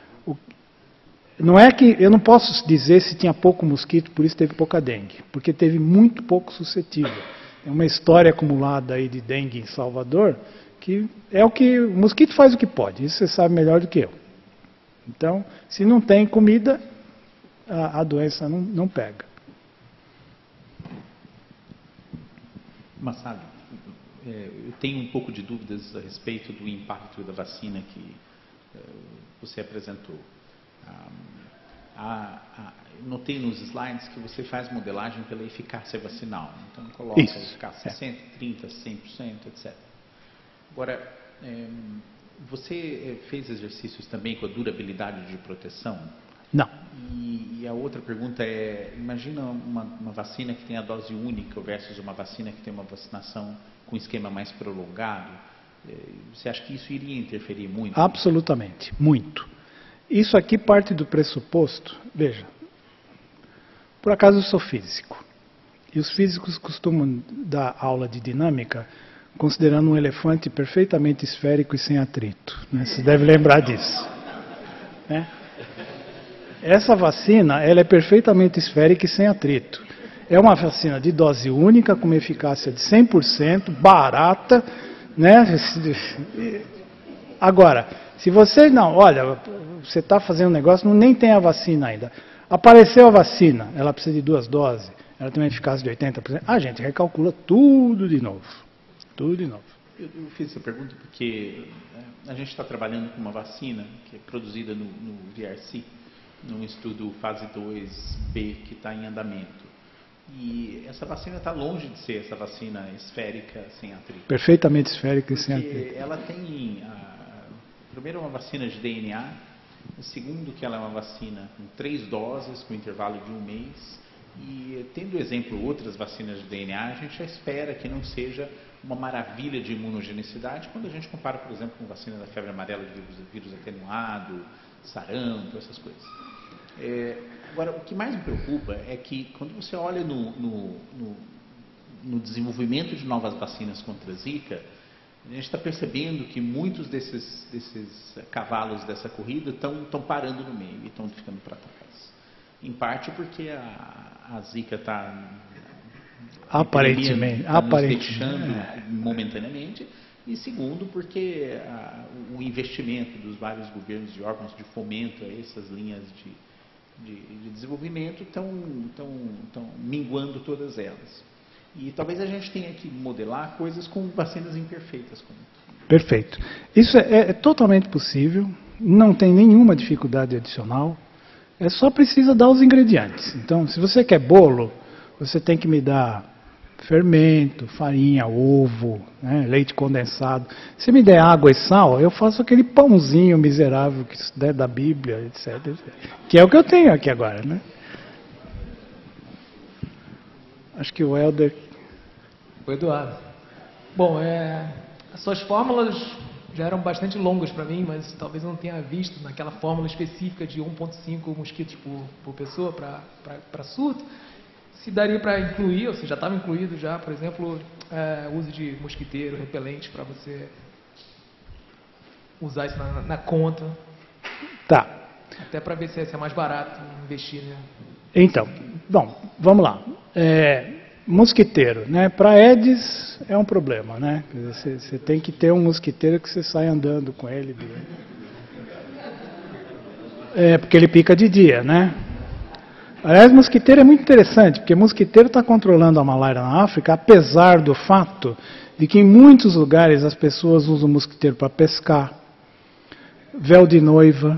não é que eu não posso dizer se tinha pouco mosquito, por isso teve pouca dengue, porque teve muito pouco suscetível. É uma história acumulada aí de dengue em Salvador, que é o que o mosquito faz o que pode, isso você sabe melhor do que eu. Então, se não tem comida, a doença não pega. Massad, eu tenho um pouco de dúvidas a respeito do impacto da vacina que você apresentou. Notei nos slides que você faz modelagem pela eficácia vacinal. Então, coloca a eficácia 60%, 30%, 100%, etc. Agora, você fez exercícios também com a durabilidade de proteção? Não. E a outra pergunta é, imagina uma vacina que tem a dose única versus uma vacina que tem uma vacinação com esquema mais prolongado. Você acha que isso iria interferir muito? Absolutamente, muito. isso aqui parte do pressuposto, veja, por acaso eu sou físico, e os físicos costumam dar aula de dinâmica considerando um elefante perfeitamente esférico e sem atrito, né? Você deve lembrar disso, né? Essa vacina, ela é perfeitamente esférica e sem atrito. É uma vacina de dose única, com uma eficácia de 100%, barata, né? Agora, se você não, olha, você está fazendo um negócio, nem tem a vacina ainda. Apareceu a vacina, ela precisa de 2 doses, ela tem uma eficácia de 80%. A gente recalcula tudo de novo. Tudo de novo. Eu fiz essa pergunta porque a gente está trabalhando com uma vacina que é produzida no VRC, num estudo fase 2B que está em andamento. E essa vacina está longe de ser essa vacina esférica sem atrito. Perfeitamente esférica e sem atrito. Ela tem, primeiro, uma vacina de DNA, segundo, que ela é uma vacina com 3 doses, com intervalo de 1 mês. E, tendo exemplo outras vacinas de DNA, a gente já espera que não seja uma maravilha de imunogenicidade quando a gente compara, por exemplo, com vacina da febre amarela de vírus atenuado, sarampo, essas coisas. Agora, o que mais me preocupa é que quando você olha no desenvolvimento de novas vacinas contra a Zika, a gente está percebendo que muitos desses cavalos dessa corrida estão parando no meio e estão ficando para trás. Em parte porque a Zika está aparentemente deixando momentaneamente, e segundo porque o investimento dos vários governos e órgãos de fomento a essas linhas de desenvolvimento estão minguando todas elas. E talvez a gente tenha que modelar coisas com vacinas imperfeitas. Perfeito. Isso é totalmente possível, não tem nenhuma dificuldade adicional, só precisa dar os ingredientes. Então, se você quer bolo, você tem que me dar fermento, farinha, ovo, né, leite condensado. Se me der água e sal, eu faço aquele pãozinho miserável que der da Bíblia, etc. Que é o que eu tenho aqui agora, né? Acho que o Helder... O Eduardo. Bom, as suas fórmulas já eram bastante longas para mim, mas talvez eu não tenha visto naquela fórmula específica de 1,5 mosquitos por pessoa para surto. Se daria para incluir, ou seja, já estava incluído já, por exemplo, uso de mosquiteiro, repelente, para você usar isso na conta. Tá. Até para ver se é mais barato investir, né? Então, bom, vamos lá. Mosquiteiro, né? Para Aedes é um problema, né? Você tem que ter um mosquiteiro que você sai andando com ele. Porque ele pica de dia, né? Aliás, mosquiteiro é muito interessante, porque mosquiteiro está controlando a malária na África, apesar do fato de que em muitos lugares as pessoas usam mosquiteiro para pescar, véu de noiva.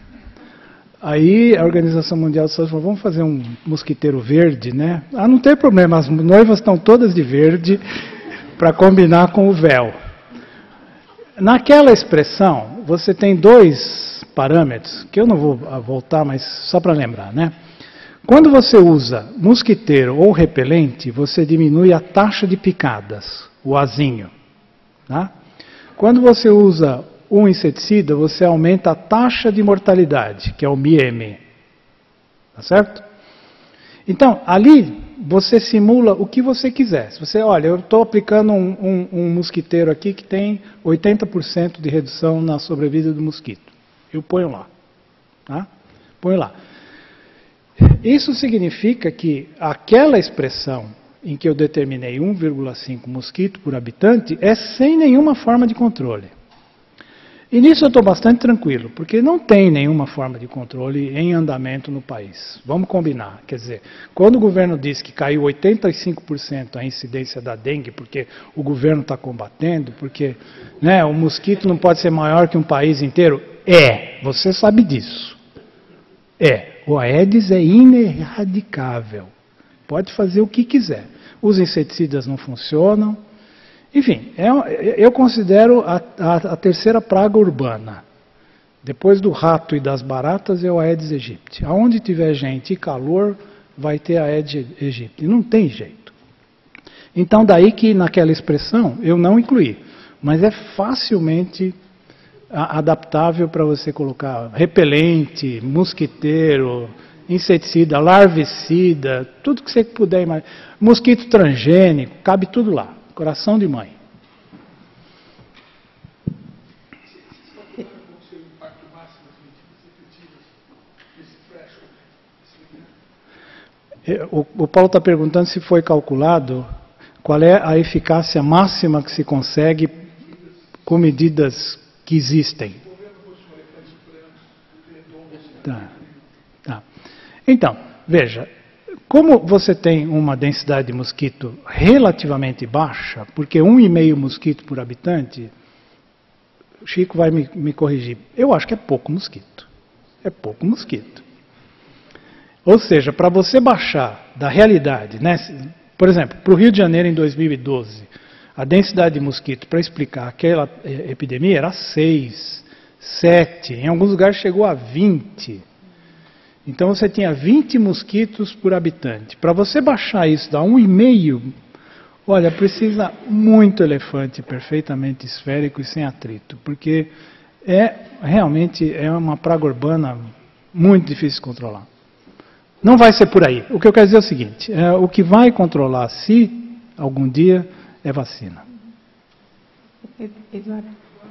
Aí a Organização Mundial de Saúde falou, vamos fazer um mosquiteiro verde, né? Não tem problema, as noivas estão todas de verde para combinar com o véu. Naquela expressão, você tem 2 parâmetros, que eu não vou voltar, mas só para lembrar, né? Quando você usa mosquiteiro ou repelente, você diminui a taxa de picadas, o azinho. Tá? Quando você usa um inseticida, você aumenta a taxa de mortalidade, que é o MIEM. Tá certo? Então, ali você simula o que você quiser. Se você, olha, eu estou aplicando um mosquiteiro aqui que tem 80% de redução na sobrevida do mosquito. Eu ponho lá. Tá? Ponho lá. Isso significa que aquela expressão em que eu determinei 1,5 mosquito por habitante é sem nenhuma forma de controle. E nisso eu estou bastante tranquilo, porque não tem nenhuma forma de controle em andamento no país. Vamos combinar. Quer dizer, quando o governo diz que caiu 85% a incidência da dengue, porque o governo está combatendo, porque o mosquito não pode ser maior que um país inteiro, você sabe disso. O Aedes é ineradicável. Pode fazer o que quiser. Os inseticidas não funcionam. Enfim, eu considero a terceira praga urbana. Depois do rato e das baratas é o Aedes aegypti. Aonde tiver gente e calor, vai ter Aedes aegypti. Não tem jeito. Então, daí que naquela expressão eu não incluí. Mas é facilmente adaptável para você colocar repelente, mosquiteiro, inseticida, larvicida, tudo que você puder imaginar. Mosquito transgênico, cabe tudo lá. Coração de mãe. O Paulo está perguntando se foi calculado qual é a eficácia máxima que se consegue com medidas que existem. Tá. Então, veja, como você tem uma densidade de mosquito relativamente baixa, porque 1,5 mosquito por habitante, o Chico vai me corrigir, eu acho que é pouco mosquito. É pouco mosquito. Ou seja, para você baixar da realidade, né? Por exemplo, para o Rio de Janeiro em 2012, a densidade de mosquito para explicar aquela epidemia era 6, 7, em alguns lugares chegou a 20. Então você tinha 20 mosquitos por habitante. Para você baixar isso da 1,5, olha, precisa muito elefante perfeitamente esférico e sem atrito, porque realmente é uma praga urbana muito difícil de controlar. Não vai ser por aí. O que eu quero dizer é o seguinte, o que vai controlar, se algum dia, é vacina. Eduardo.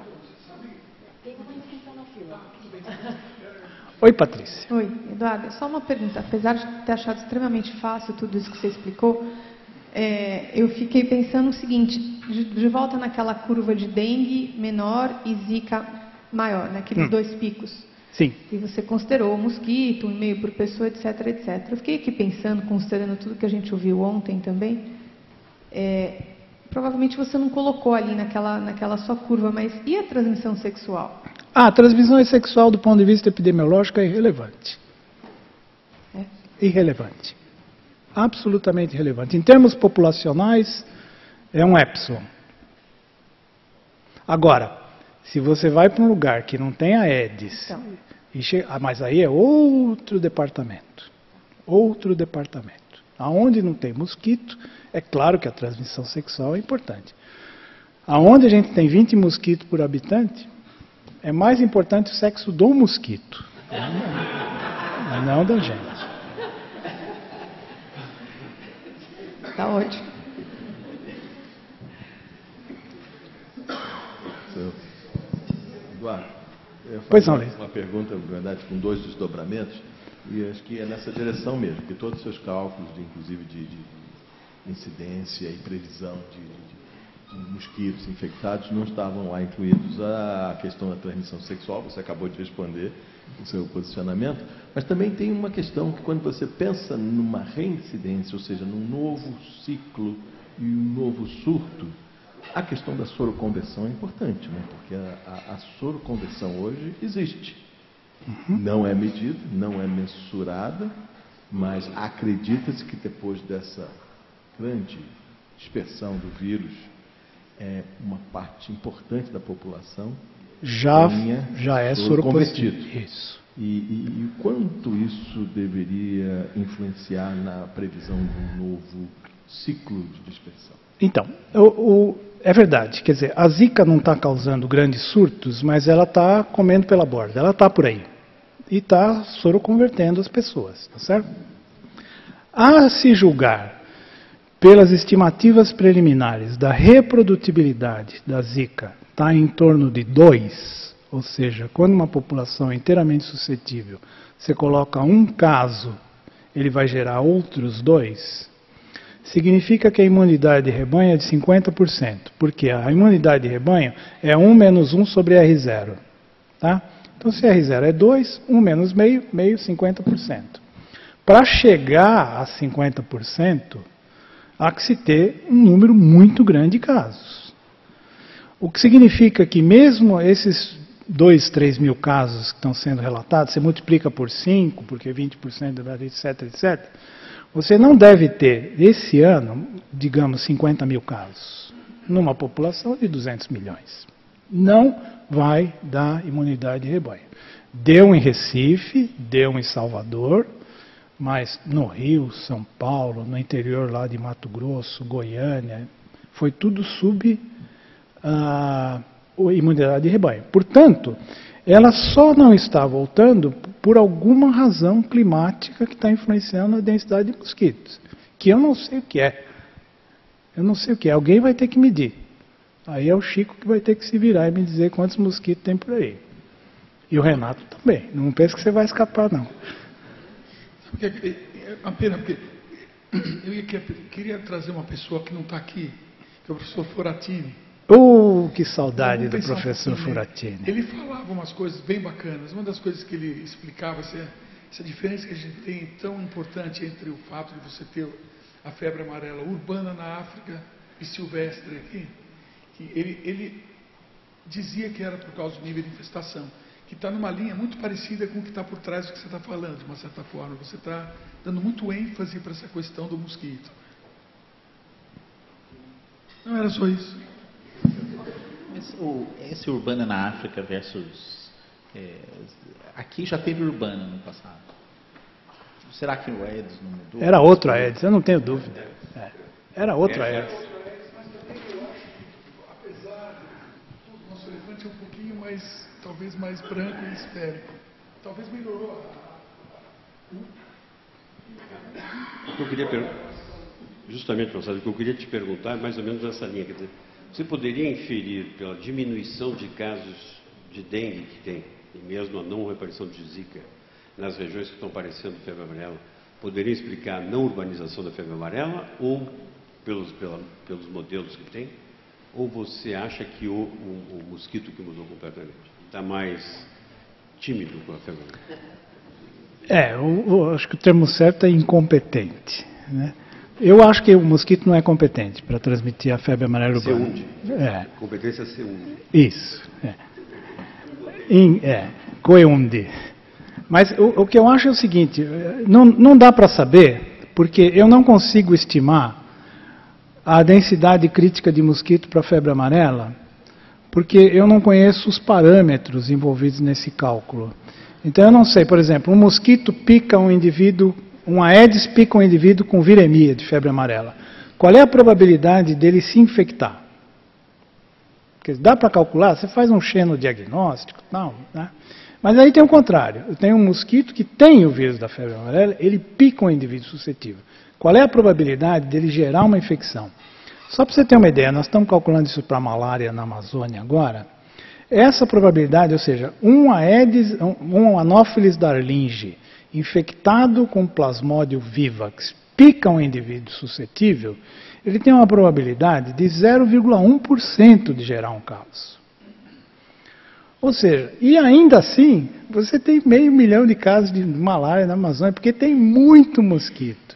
Oi, Patrícia. Oi, Eduardo. Só uma pergunta. Apesar de ter achado extremamente fácil tudo isso que você explicou, eu fiquei pensando o seguinte, de volta naquela curva de dengue menor e zika maior, naqueles 2 picos. Sim. E você considerou o mosquito, 1,5 por pessoa, etc, etc. Eu fiquei aqui pensando, considerando tudo que a gente ouviu ontem também, provavelmente você não colocou ali naquela sua curva, mas e a transmissão sexual? A transmissão sexual do ponto de vista epidemiológico é irrelevante. Irrelevante. Absolutamente irrelevante. Em termos populacionais, é um epsilon. Agora, se você vai para um lugar que não tem Aedes, mas aí é outro departamento. Outro departamento. Aonde não tem mosquito, é claro que a transmissão sexual é importante. Aonde a gente tem 20 mosquitos por habitante, é mais importante o sexo do mosquito, não da gente. Tá ótimo. Eduardo, eu pois não, uma pergunta, na verdade, com 2 desdobramentos, e acho que é nessa direção mesmo, porque todos os seus cálculos, inclusive de incidência e previsão de mosquitos infectados, não estavam lá incluídos. A questão da transmissão sexual, você acabou de responder o seu posicionamento, mas também tem uma questão que quando você pensa numa reincidência, ou seja, num novo ciclo e um novo surto, a questão da soroconversão é importante, né? Porque a soroconversão hoje existe. Não é medida, não é mensurada, mas acredita-se que depois dessa grande dispersão do vírus, uma parte importante da população já é soroconvertido. Isso. E quanto isso deveria influenciar na previsão de um novo ciclo de dispersão? Então, é verdade, quer dizer, a zika não está causando grandes surtos, mas ela está comendo pela borda, ela está por aí. E está soroconvertendo as pessoas, tá certo? A se julgar pelas estimativas preliminares da reprodutibilidade da zika, está em torno de 2, ou seja, quando uma população é inteiramente suscetível, você coloca um caso, ele vai gerar outros 2, significa que a imunidade de rebanho é de 50%, porque a imunidade de rebanho é 1 menos 1 sobre R0. Tá? Então, se R0 é 2, 1 menos meio, 50%. Para chegar a 50%, há que se ter um número muito grande de casos. O que significa que mesmo esses 2, 3 mil casos que estão sendo relatados, você multiplica por 5, porque 20%, etc, etc, você não deve ter, esse ano, digamos, 50 mil casos, numa população de 200 milhões. Não vai dar imunidade de rebanho. Deu em Recife, deu em Salvador, mas no Rio, São Paulo, no interior lá de Mato Grosso, Goiânia, foi tudo imunidade de rebanho. Portanto, ela só não está voltando por alguma razão climática que está influenciando a densidade de mosquitos, que eu não sei o que é. Eu não sei o que é. Alguém vai ter que medir. Aí é o Chico que vai ter que se virar e me dizer quantos mosquitos tem por aí. E o Renato também. Não pense que você vai escapar, não. É uma pena, porque eu queria trazer uma pessoa que não está aqui, que é o professor Foratini. Oh, que saudade do professor Foratini. Ele falava umas coisas bem bacanas. Uma das coisas que ele explicava, essa diferença que a gente tem tão importante entre o fato de você ter a febre amarela urbana na África e silvestre aqui, que ele dizia que era por causa do nível de infestação, que está numa linha muito parecida com o que está por trás do que você está falando, de uma certa forma. Você está dando muito ênfase para essa questão do mosquito. Não era só isso. Esse urbana na África versus... aqui já teve urbana no passado. Será que o Aedes não mudou? Era outro Aedes, eu não tenho dúvida. Era outro Aedes. Apesar do nosso elefante é um pouquinho mais, talvez mais branco e esférico. Talvez melhorou. Eu queria justamente, professor, o que eu queria te perguntar é mais ou menos nessa linha. Quer dizer, você poderia inferir pela diminuição de casos de dengue que tem, e mesmo a não reaparição de zika nas regiões que estão parecendo febre amarela, poderia explicar a não urbanização da febre amarela ou pelos modelos que tem? Ou você acha que o mosquito que mudou completamente está mais tímido com a febre amarela? Acho que o termo certo é incompetente, né? Eu acho que o mosquito não é competente para transmitir a febre amarela urbana. Competência C1. Isso. Coeunde. Mas o que eu acho é o seguinte, não dá para saber, porque eu não consigo estimar a densidade crítica de mosquito para a febre amarela, porque eu não conheço os parâmetros envolvidos nesse cálculo. Então eu não sei, por exemplo, um mosquito pica um indivíduo, um Aedes pica um indivíduo com viremia de febre amarela. Qual é a probabilidade dele se infectar? Porque dá para calcular, você faz um xenodiagnóstico, não, né? Mas aí tem o contrário. Eu tenho um mosquito que tem o vírus da febre amarela, ele pica um indivíduo suscetível. Qual é a probabilidade dele gerar uma infecção? Só para você ter uma ideia, nós estamos calculando isso para a malária na Amazônia agora. Essa probabilidade, ou seja, um Anopheles darlingi infectado com Plasmodium vivax pica um indivíduo suscetível, ele tem uma probabilidade de 0,1% de gerar um caso. Ou seja, e ainda assim, você tem 500 mil de casos de malária na Amazônia, porque tem muito mosquito.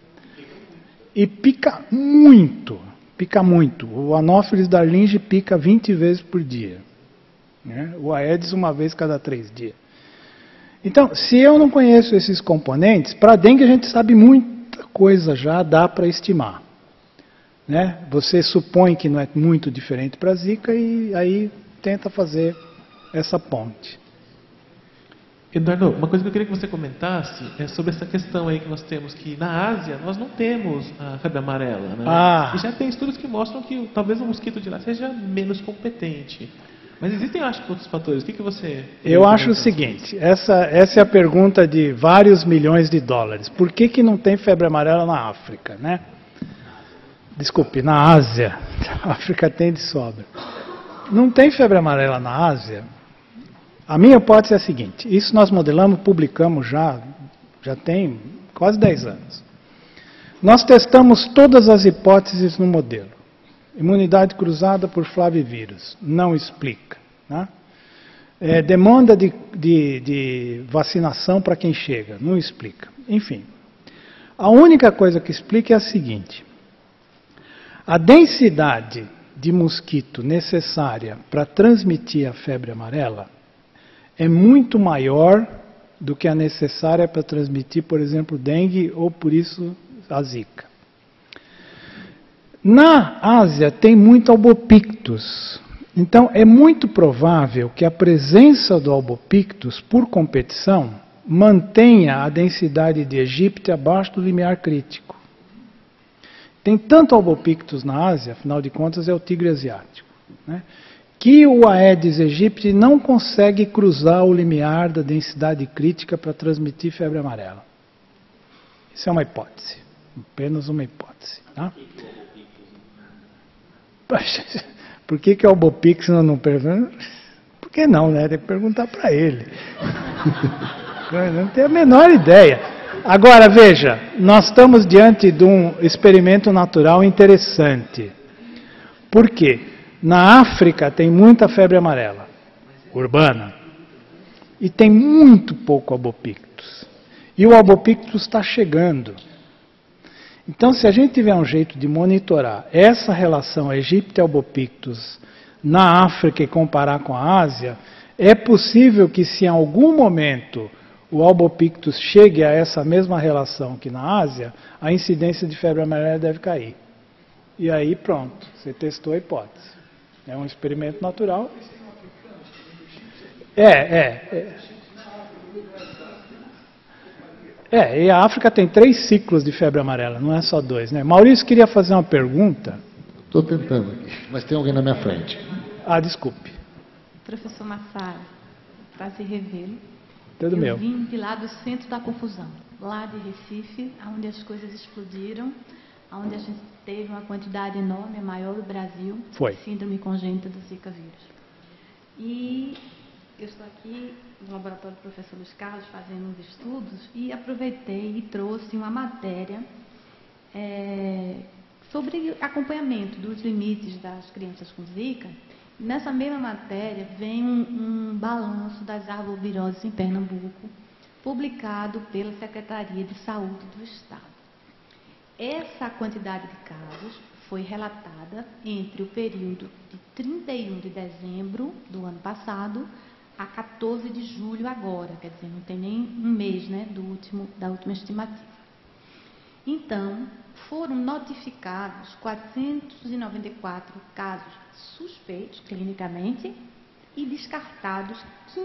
E pica muito, pica muito. O Anopheles darlingi pica 20 vezes por dia, né? O Aedes uma vez cada 3 dias. Então, se eu não conheço esses componentes, para a dengue a gente sabe muita coisa já, dá para estimar, né? Você supõe que não é muito diferente para a zika e aí tenta fazer essa ponte. Eduardo, uma coisa que eu queria que você comentasse é sobre essa questão aí que nós temos, que na Ásia nós não temos a febre amarela, né? E já tem estudos que mostram que talvez o mosquito de lá seja menos competente. Mas existem, acho que, outros fatores. O que você... Eu acho o seguinte, essa é a pergunta de vários milhões de dólares. Por que não tem febre amarela na África, né? Desculpe, na Ásia. A África tem de sobra. Não tem febre amarela na Ásia. A minha hipótese é a seguinte, isso nós modelamos, publicamos já tem quase 10 anos. Nós testamos todas as hipóteses no modelo. Imunidade cruzada por flavivírus, não explica, né? Demanda de vacinação para quem chega, não explica. Enfim, a única coisa que explica é a seguinte, a densidade de mosquito necessária para transmitir a febre amarela é muito maior do que a necessária para transmitir, por exemplo, dengue ou, por isso, a zika. Na Ásia tem muito albopictus. Então, é muito provável que a presença do albopictus, por competição, mantenha a densidade de Egipte abaixo do limiar crítico. Tem tanto albopictus na Ásia, afinal de contas é o tigre asiático, né, que o Aedes aegypti não consegue cruzar o limiar da densidade crítica para transmitir febre amarela. Isso é uma hipótese, apenas uma hipótese. Tá? Por que o Albopix não pergunta? Por que não, né? Tem que perguntar para ele. Não tenho a menor ideia. Agora, veja, nós estamos diante de um experimento natural interessante. Por quê? Na África tem muita febre amarela, urbana, e tem muito pouco albopictus. E o albopictus está chegando. Então, se a gente tiver um jeito de monitorar essa relação Aegypti-albopictus na África e comparar com a Ásia, é possível que, se em algum momento o albopictus chegue a essa mesma relação que na Ásia, a incidência de febre amarela deve cair. E aí, pronto, você testou a hipótese. É um experimento natural. E a África tem 3 ciclos de febre amarela, não é só 2, né? Maurício queria fazer uma pergunta. Estou tentando aqui, mas tem alguém na minha frente. Ah, desculpe. Professor Massaro, prazer revê-lo. Tudo meu. Eu vim de lá do centro da confusão, lá de Recife, onde as coisas explodiram, onde a gente teve uma quantidade enorme, a maior do Brasil, Foi. de síndrome congênita do Zika vírus. E eu estou aqui no laboratório do professor Luiz Carlos fazendo uns estudos e aproveitei e trouxe uma matéria sobre acompanhamento dos limites das crianças com Zika. Nessa mesma matéria vem um balanço das arboviroses em Pernambuco, publicado pela Secretaria de Saúde do Estado. Essa quantidade de casos foi relatada entre o período de 31 de dezembro do ano passado a 14 de julho agora, quer dizer, não tem nem um mês, né, da última estimativa. Então, foram notificados 494 casos suspeitos clinicamente e descartados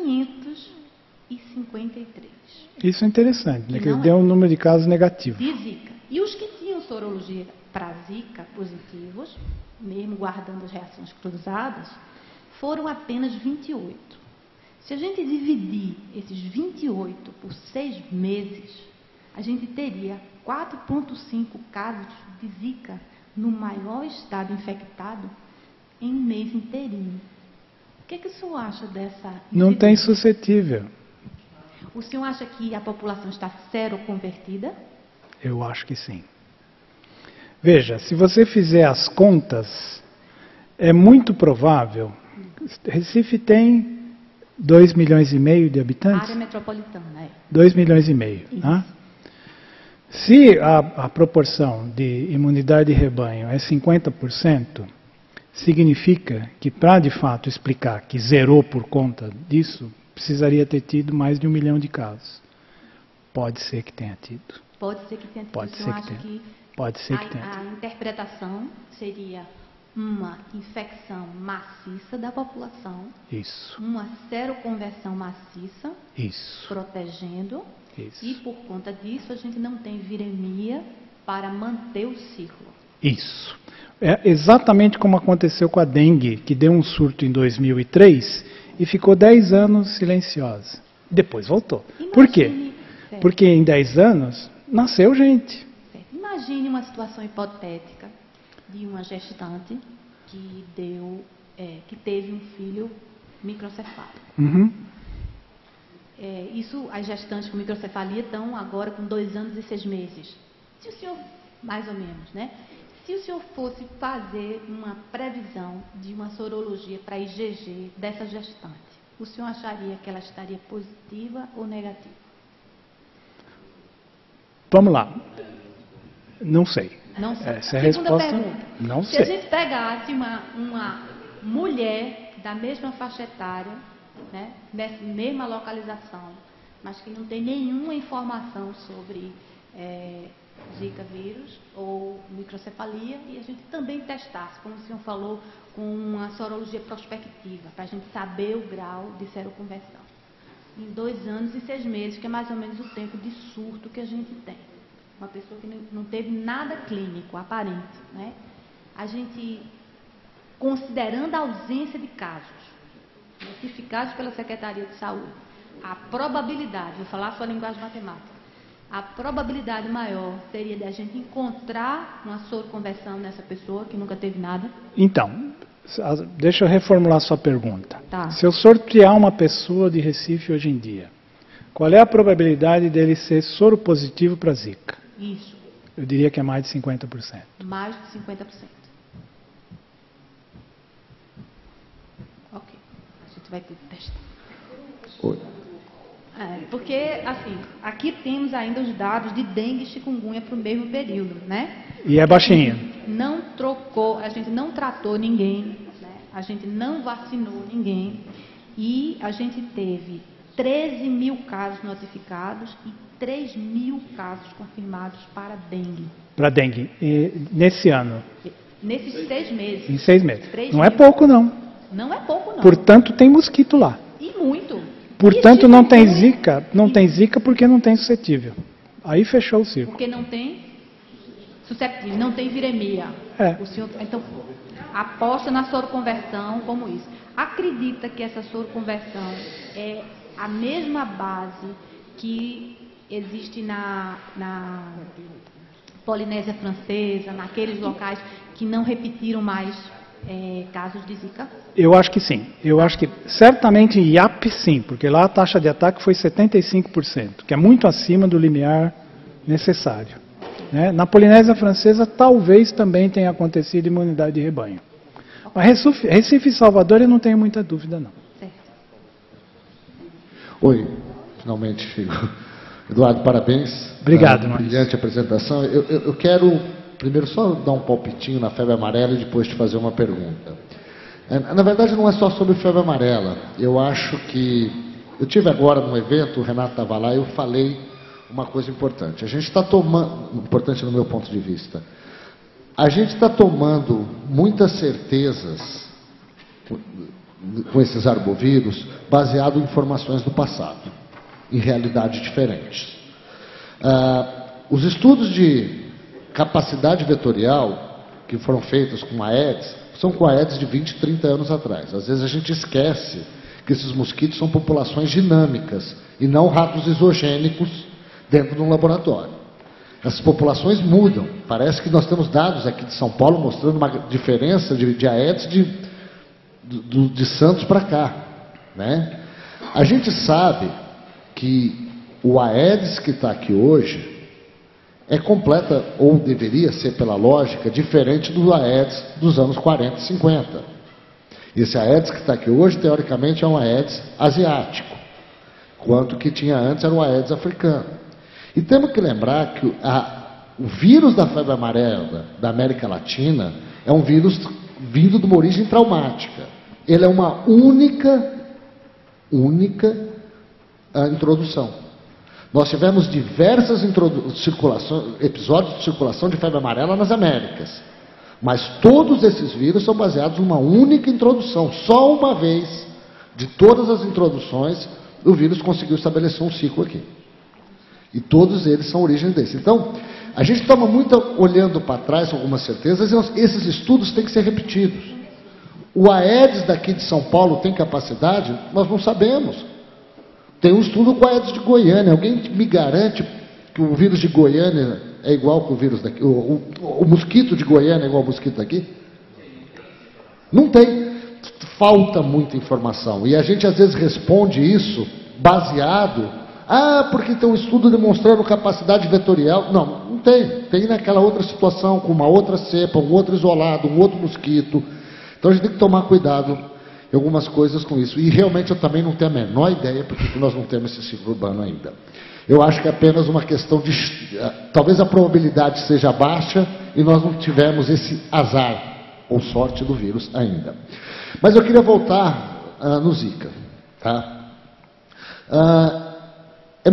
553. Isso é interessante, né? Que deu um número de casos negativo. De Zika. E os que tinham sorologia para Zika positivos, mesmo guardando as reações cruzadas, foram apenas 28. Se a gente dividir esses 28 por 6 meses, a gente teria 4,5 casos de Zika no maior estado infectado em um mês inteirinho. O que o senhor acha dessa... Não tem suscetível. O senhor acha que a população está seroconvertida? Eu acho que sim. Veja, se você fizer as contas, é muito provável. Recife tem 2,5 milhões de habitantes? Área metropolitana, é. 2,5 milhões. Tá? Se a proporção de imunidade de rebanho é 50%, significa que, para de fato explicar que zerou por conta disso, precisaria ter tido mais de 1 milhão de casos. Pode ser que tenha tido. Pode ser que tenha tido. Pode ser que tenha. Pode ser que tenha tido. A interpretação seria uma infecção maciça da população. Isso. Uma seroconversão maciça. Isso. Protegendo. Isso. E por conta disso a gente não tem viremia para manter o ciclo. Isso. É exatamente como aconteceu com a dengue, que deu um surto em 2003 e ficou 10 anos silenciosa. Depois voltou. Por quê? Certo. Porque em 10 anos nasceu gente. Certo. Imagine uma situação hipotética de uma gestante que teve um filho microcefálico. Uhum. As gestantes com microcefalia estão agora com 2 anos e 6 meses. Se o senhor, mais ou menos, né? Se o senhor fosse fazer uma previsão de uma sorologia para IgG dessa gestante, o senhor acharia que ela estaria positiva ou negativa? Vamos lá. Não sei. Não sei. Essa é a resposta. Pergunta. Não sei. sei. Se a gente pegasse uma mulher da mesma faixa etária, né, nessa mesma localização, mas que não tem nenhuma informação sobre Zika vírus ou microcefalia, e a gente também testasse, como o senhor falou, com uma sorologia prospectiva, para a gente saber o grau de seroconversão. Em 2 anos e 6 meses, que é mais ou menos o tempo de surto que a gente tem. Uma pessoa que não teve nada clínico, aparente, né? A gente considerando a ausência de casos notificados pela Secretaria de Saúde, a probabilidade, vou falar a sua linguagem matemática, a probabilidade maior seria de a gente encontrar uma soroconversão nessa pessoa que nunca teve nada? Então, deixa eu reformular sua pergunta. Tá. Se eu sortear uma pessoa de Recife hoje em dia, qual é a probabilidade dele ser soro positivo para Zika? Isso. Eu diria que é mais de 50%. Mais de 50%. Ok. A gente vai ter que testar. Oi. Porque, assim, aqui temos ainda os dados de dengue e chikungunya para o mesmo período, né? E é baixinho. Não trocou, a gente não tratou ninguém, né? A gente não vacinou ninguém e a gente teve 13 mil casos notificados e 3 mil casos confirmados para dengue. Para dengue. E nesse ano? Nesses 6 meses. Em 6 meses. 3 Não é mil. pouco, não. Não é pouco, não. Portanto, tem mosquito lá. E muito. Portanto, não tem Zika. Não tem Zika porque não tem suscetível. Aí fechou o círculo. Porque não tem susceptível, não tem viremia. É. O senhor, então, aposta na soroconversão como isso. Acredita que essa soroconversão é a mesma base que existe na Polinésia Francesa, naqueles locais que não repetiram mais casos de Zika? Eu acho que sim. Eu acho que certamente em IAP sim, porque lá a taxa de ataque foi 75%, que é muito acima do limiar necessário. Né? Na Polinésia Francesa talvez também tenha acontecido imunidade de rebanho. Mas Recife e Salvador eu não tenho muita dúvida não. Certo. Oi, finalmente chegou. Eduardo, parabéns. Obrigado, brilhante apresentação. Eu quero primeiro só dar um palpitinho na febre amarela e depois te fazer uma pergunta. Na verdade, não é só sobre febre amarela. Eu acho que... Eu tive agora num evento, o Renato estava lá, e eu falei uma coisa importante. A gente está tomando... Importante no meu ponto de vista. A gente está tomando muitas certezas com esses arbovírus baseado em informações do passado, em realidades diferentes. Os estudos de capacidade vetorial que foram feitos com Aedes são com Aedes de 20, 30 anos atrás. Às vezes a gente esquece que esses mosquitos são populações dinâmicas e não ratos isogênicos dentro de um laboratório. Essas populações mudam. Parece que nós temos dados aqui de São Paulo mostrando uma diferença de Aedes de Santos para cá. Né? A gente sabe que o Aedes que está aqui hoje é completa, ou deveria ser pela lógica, diferente do Aedes dos anos 40 e 50. Esse Aedes que está aqui hoje, teoricamente, é um Aedes asiático, quanto que tinha antes era um Aedes africano. E temos que lembrar que o vírus da febre amarela da América Latina é um vírus vindo de uma origem traumática. Ele é uma única introdução. Nós tivemos diversas episódios de circulação de febre amarela nas Américas. Mas todos esses vírus são baseados numa única introdução. Só uma vez, de todas as introduções, o vírus conseguiu estabelecer um ciclo aqui. E todos eles são origem desse. Então, a gente toma muito olhando para trás, com algumas certezas, e esses estudos têm que ser repetidos. O Aedes daqui de São Paulo tem capacidade? Nós não sabemos. Tem um estudo com a Aedes de Goiânia. Alguém me garante que o vírus de Goiânia é igual que o vírus daqui? O mosquito de Goiânia é igual ao mosquito daqui? Não tem. Falta muita informação. E a gente às vezes responde isso baseado... porque tem um estudo demonstrando capacidade vetorial. Não tem. Tem naquela outra situação, com uma outra cepa, um outro isolado, um outro mosquito. Então a gente tem que tomar cuidado em algumas coisas com isso. E realmente eu também não tenho a menor ideia porque nós não temos esse ciclo urbano ainda. Eu acho que é apenas uma questão de... Talvez a probabilidade seja baixa e nós não tivemos esse azar ou sorte do vírus ainda. Mas eu queria voltar no Zika. Tá? É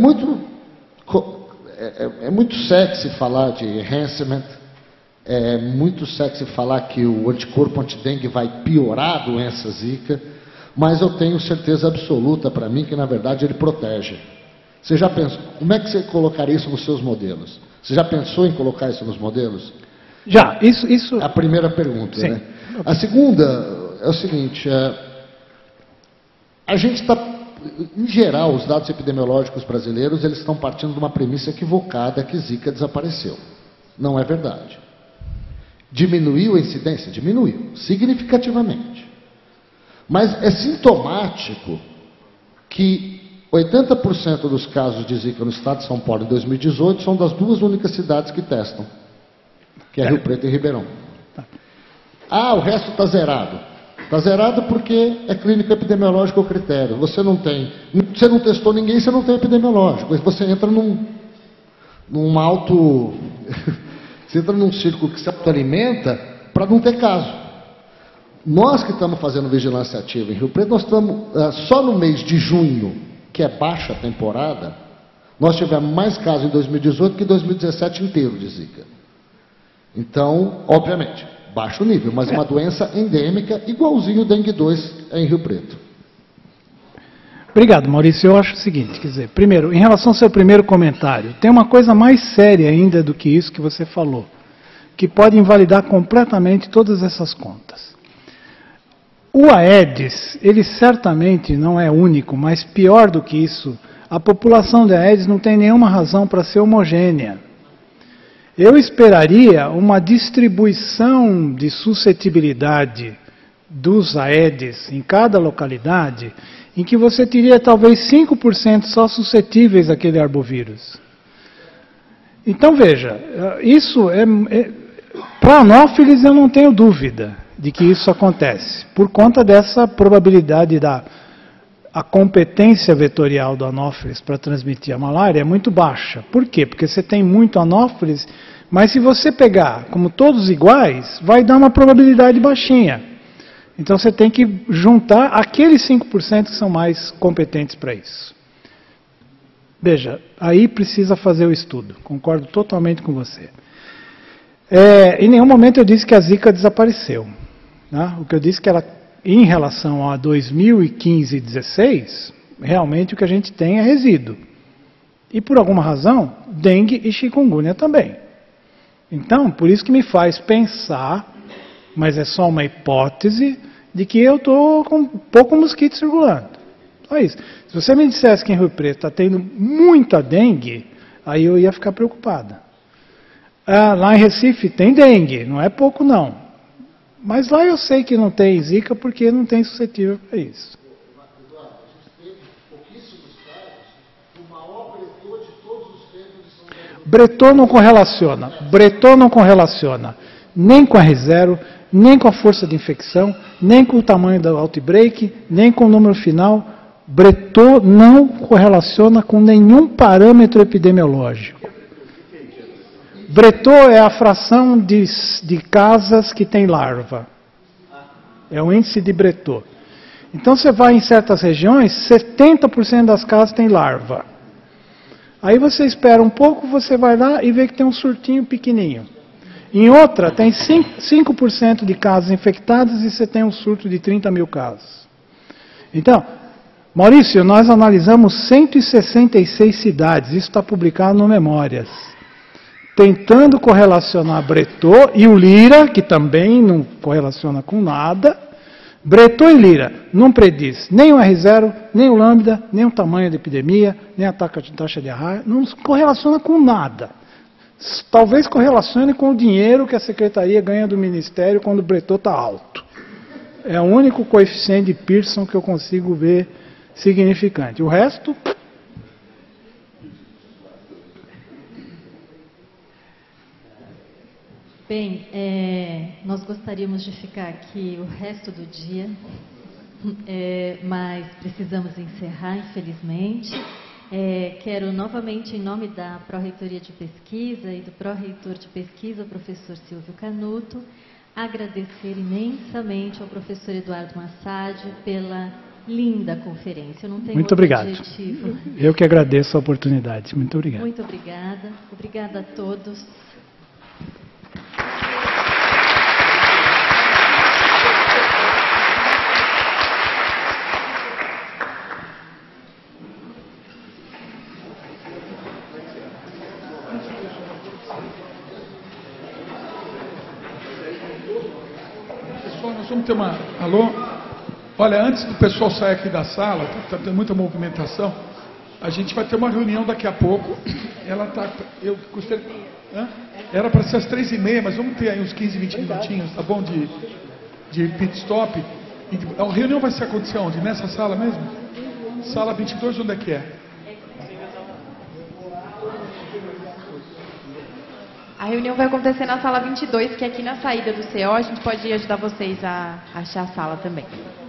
muito sexy falar de enhancement, é muito sexy falar que o anticorpo antidengue vai piorar a doença Zika, mas eu tenho certeza absoluta para mim que, na verdade, ele protege. Você já pensou, como é que você colocaria isso nos seus modelos? Você já pensou em colocar isso nos modelos? Já, isso... A primeira pergunta, Sim. né? A segunda é o seguinte, a gente está, em geral, os dados epidemiológicos brasileiros, eles estão partindo de uma premissa equivocada que Zika desapareceu. Não é verdade. Diminuiu a incidência? Diminuiu, significativamente. Mas é sintomático que 80% dos casos de Zika no estado de São Paulo em 2018 são das duas únicas cidades que testam, que é Rio Preto e Ribeirão. O resto está zerado. Está zerado porque é clínico epidemiológico o critério. Você não testou ninguém, você não tem epidemiológico. Você entra num alto... você entra num círculo que se autoalimenta para não ter caso. Nós que estamos fazendo vigilância ativa em Rio Preto, nós estamos, só no mês de junho, que é baixa temporada, nós tivemos mais casos em 2018 que em 2017 inteiro de Zika. Então, obviamente, baixo nível, mas uma doença endêmica, igualzinho o dengue 2 em Rio Preto. Obrigado, Maurício. Eu acho o seguinte, quer dizer, primeiro, em relação ao seu primeiro comentário, tem uma coisa mais séria ainda do que isso que você falou, que pode invalidar completamente todas essas contas. O Aedes, ele certamente não é único, mas pior do que isso, a população de Aedes não tem nenhuma razão para ser homogênea. Eu esperaria uma distribuição de suscetibilidade dos Aedes em cada localidade, em que você teria talvez 5% só suscetíveis àquele arbovírus. Então veja, isso para anófilis eu não tenho dúvida de que isso acontece, por conta dessa probabilidade a competência vetorial do anófilis para transmitir a malária é muito baixa. Por quê? Porque você tem muito anófilis, mas se você pegar como todos iguais, vai dar uma probabilidade baixinha. Então você tem que juntar aqueles 5% que são mais competentes para isso. Veja, aí precisa fazer o estudo, concordo totalmente com você. Em nenhum momento eu disse que a Zika desapareceu. Né? O que eu disse que ela, em relação a 2015 e 2016, realmente o que a gente tem é resíduo. E por alguma razão, dengue e chikungunya também. Então, por isso que me faz pensar, mas é só uma hipótese, de que eu estou com pouco mosquito circulando. Só isso. Se você me dissesse que em Rio Preto está tendo muita dengue, aí eu ia ficar preocupada. Lá em Recife tem dengue, não é pouco não. Mas lá eu sei que não tem Zika porque não tem suscetível para isso. Bretô não correlaciona. Bretô não correlaciona nem com a R0, nem com a força de infecção, nem com o tamanho do outbreak, nem com o número final. Bretô não correlaciona com nenhum parâmetro epidemiológico. Bretô é a fração de casas que tem larva. É o índice de Bretô. Então você vai em certas regiões, 70% das casas tem larva. Aí você espera um pouco, você vai lá e vê que tem um surtinho pequenininho. Em outra, tem 5% de casos infectados e você tem um surto de 30 mil casos. Então, Maurício, nós analisamos 166 cidades, isso está publicado no Memórias, tentando correlacionar Bretô e o Lira, que também não correlaciona com nada. Bretô e Lira não prediz nem o R0, nem o lambda, nem o tamanho da epidemia, nem a taxa de arraia, não correlaciona com nada. Talvez correlacione com o dinheiro que a secretaria ganha do Ministério quando o Bretô está alto. É o único coeficiente de Pearson que eu consigo ver significante. O resto... Bem, nós gostaríamos de ficar aqui o resto do dia, mas precisamos encerrar, infelizmente. Quero novamente, em nome da Pró-Reitoria de Pesquisa e do Pró-Reitor de Pesquisa, o professor Silvio Canuto, agradecer imensamente ao professor Eduardo Massad pela linda conferência. Eu não tenho Muito outro obrigado. adjetivo. Eu que agradeço a oportunidade. Muito obrigado. Muito obrigada. Obrigada a todos. só, nós vamos ter uma... Alô? Olha, antes do pessoal sair aqui da sala, está tendo muita movimentação, a gente vai ter uma reunião daqui a pouco. Ela está... Era para ser às 3h30, mas vamos ter aí uns 15, 20 minutinhos, tá bom? De pit stop. E a reunião vai se acontecer onde? Nessa sala mesmo? Sala 22, onde é que é? A reunião vai acontecer na sala 22, que é aqui na saída do CO. A gente pode ajudar vocês a achar a sala também.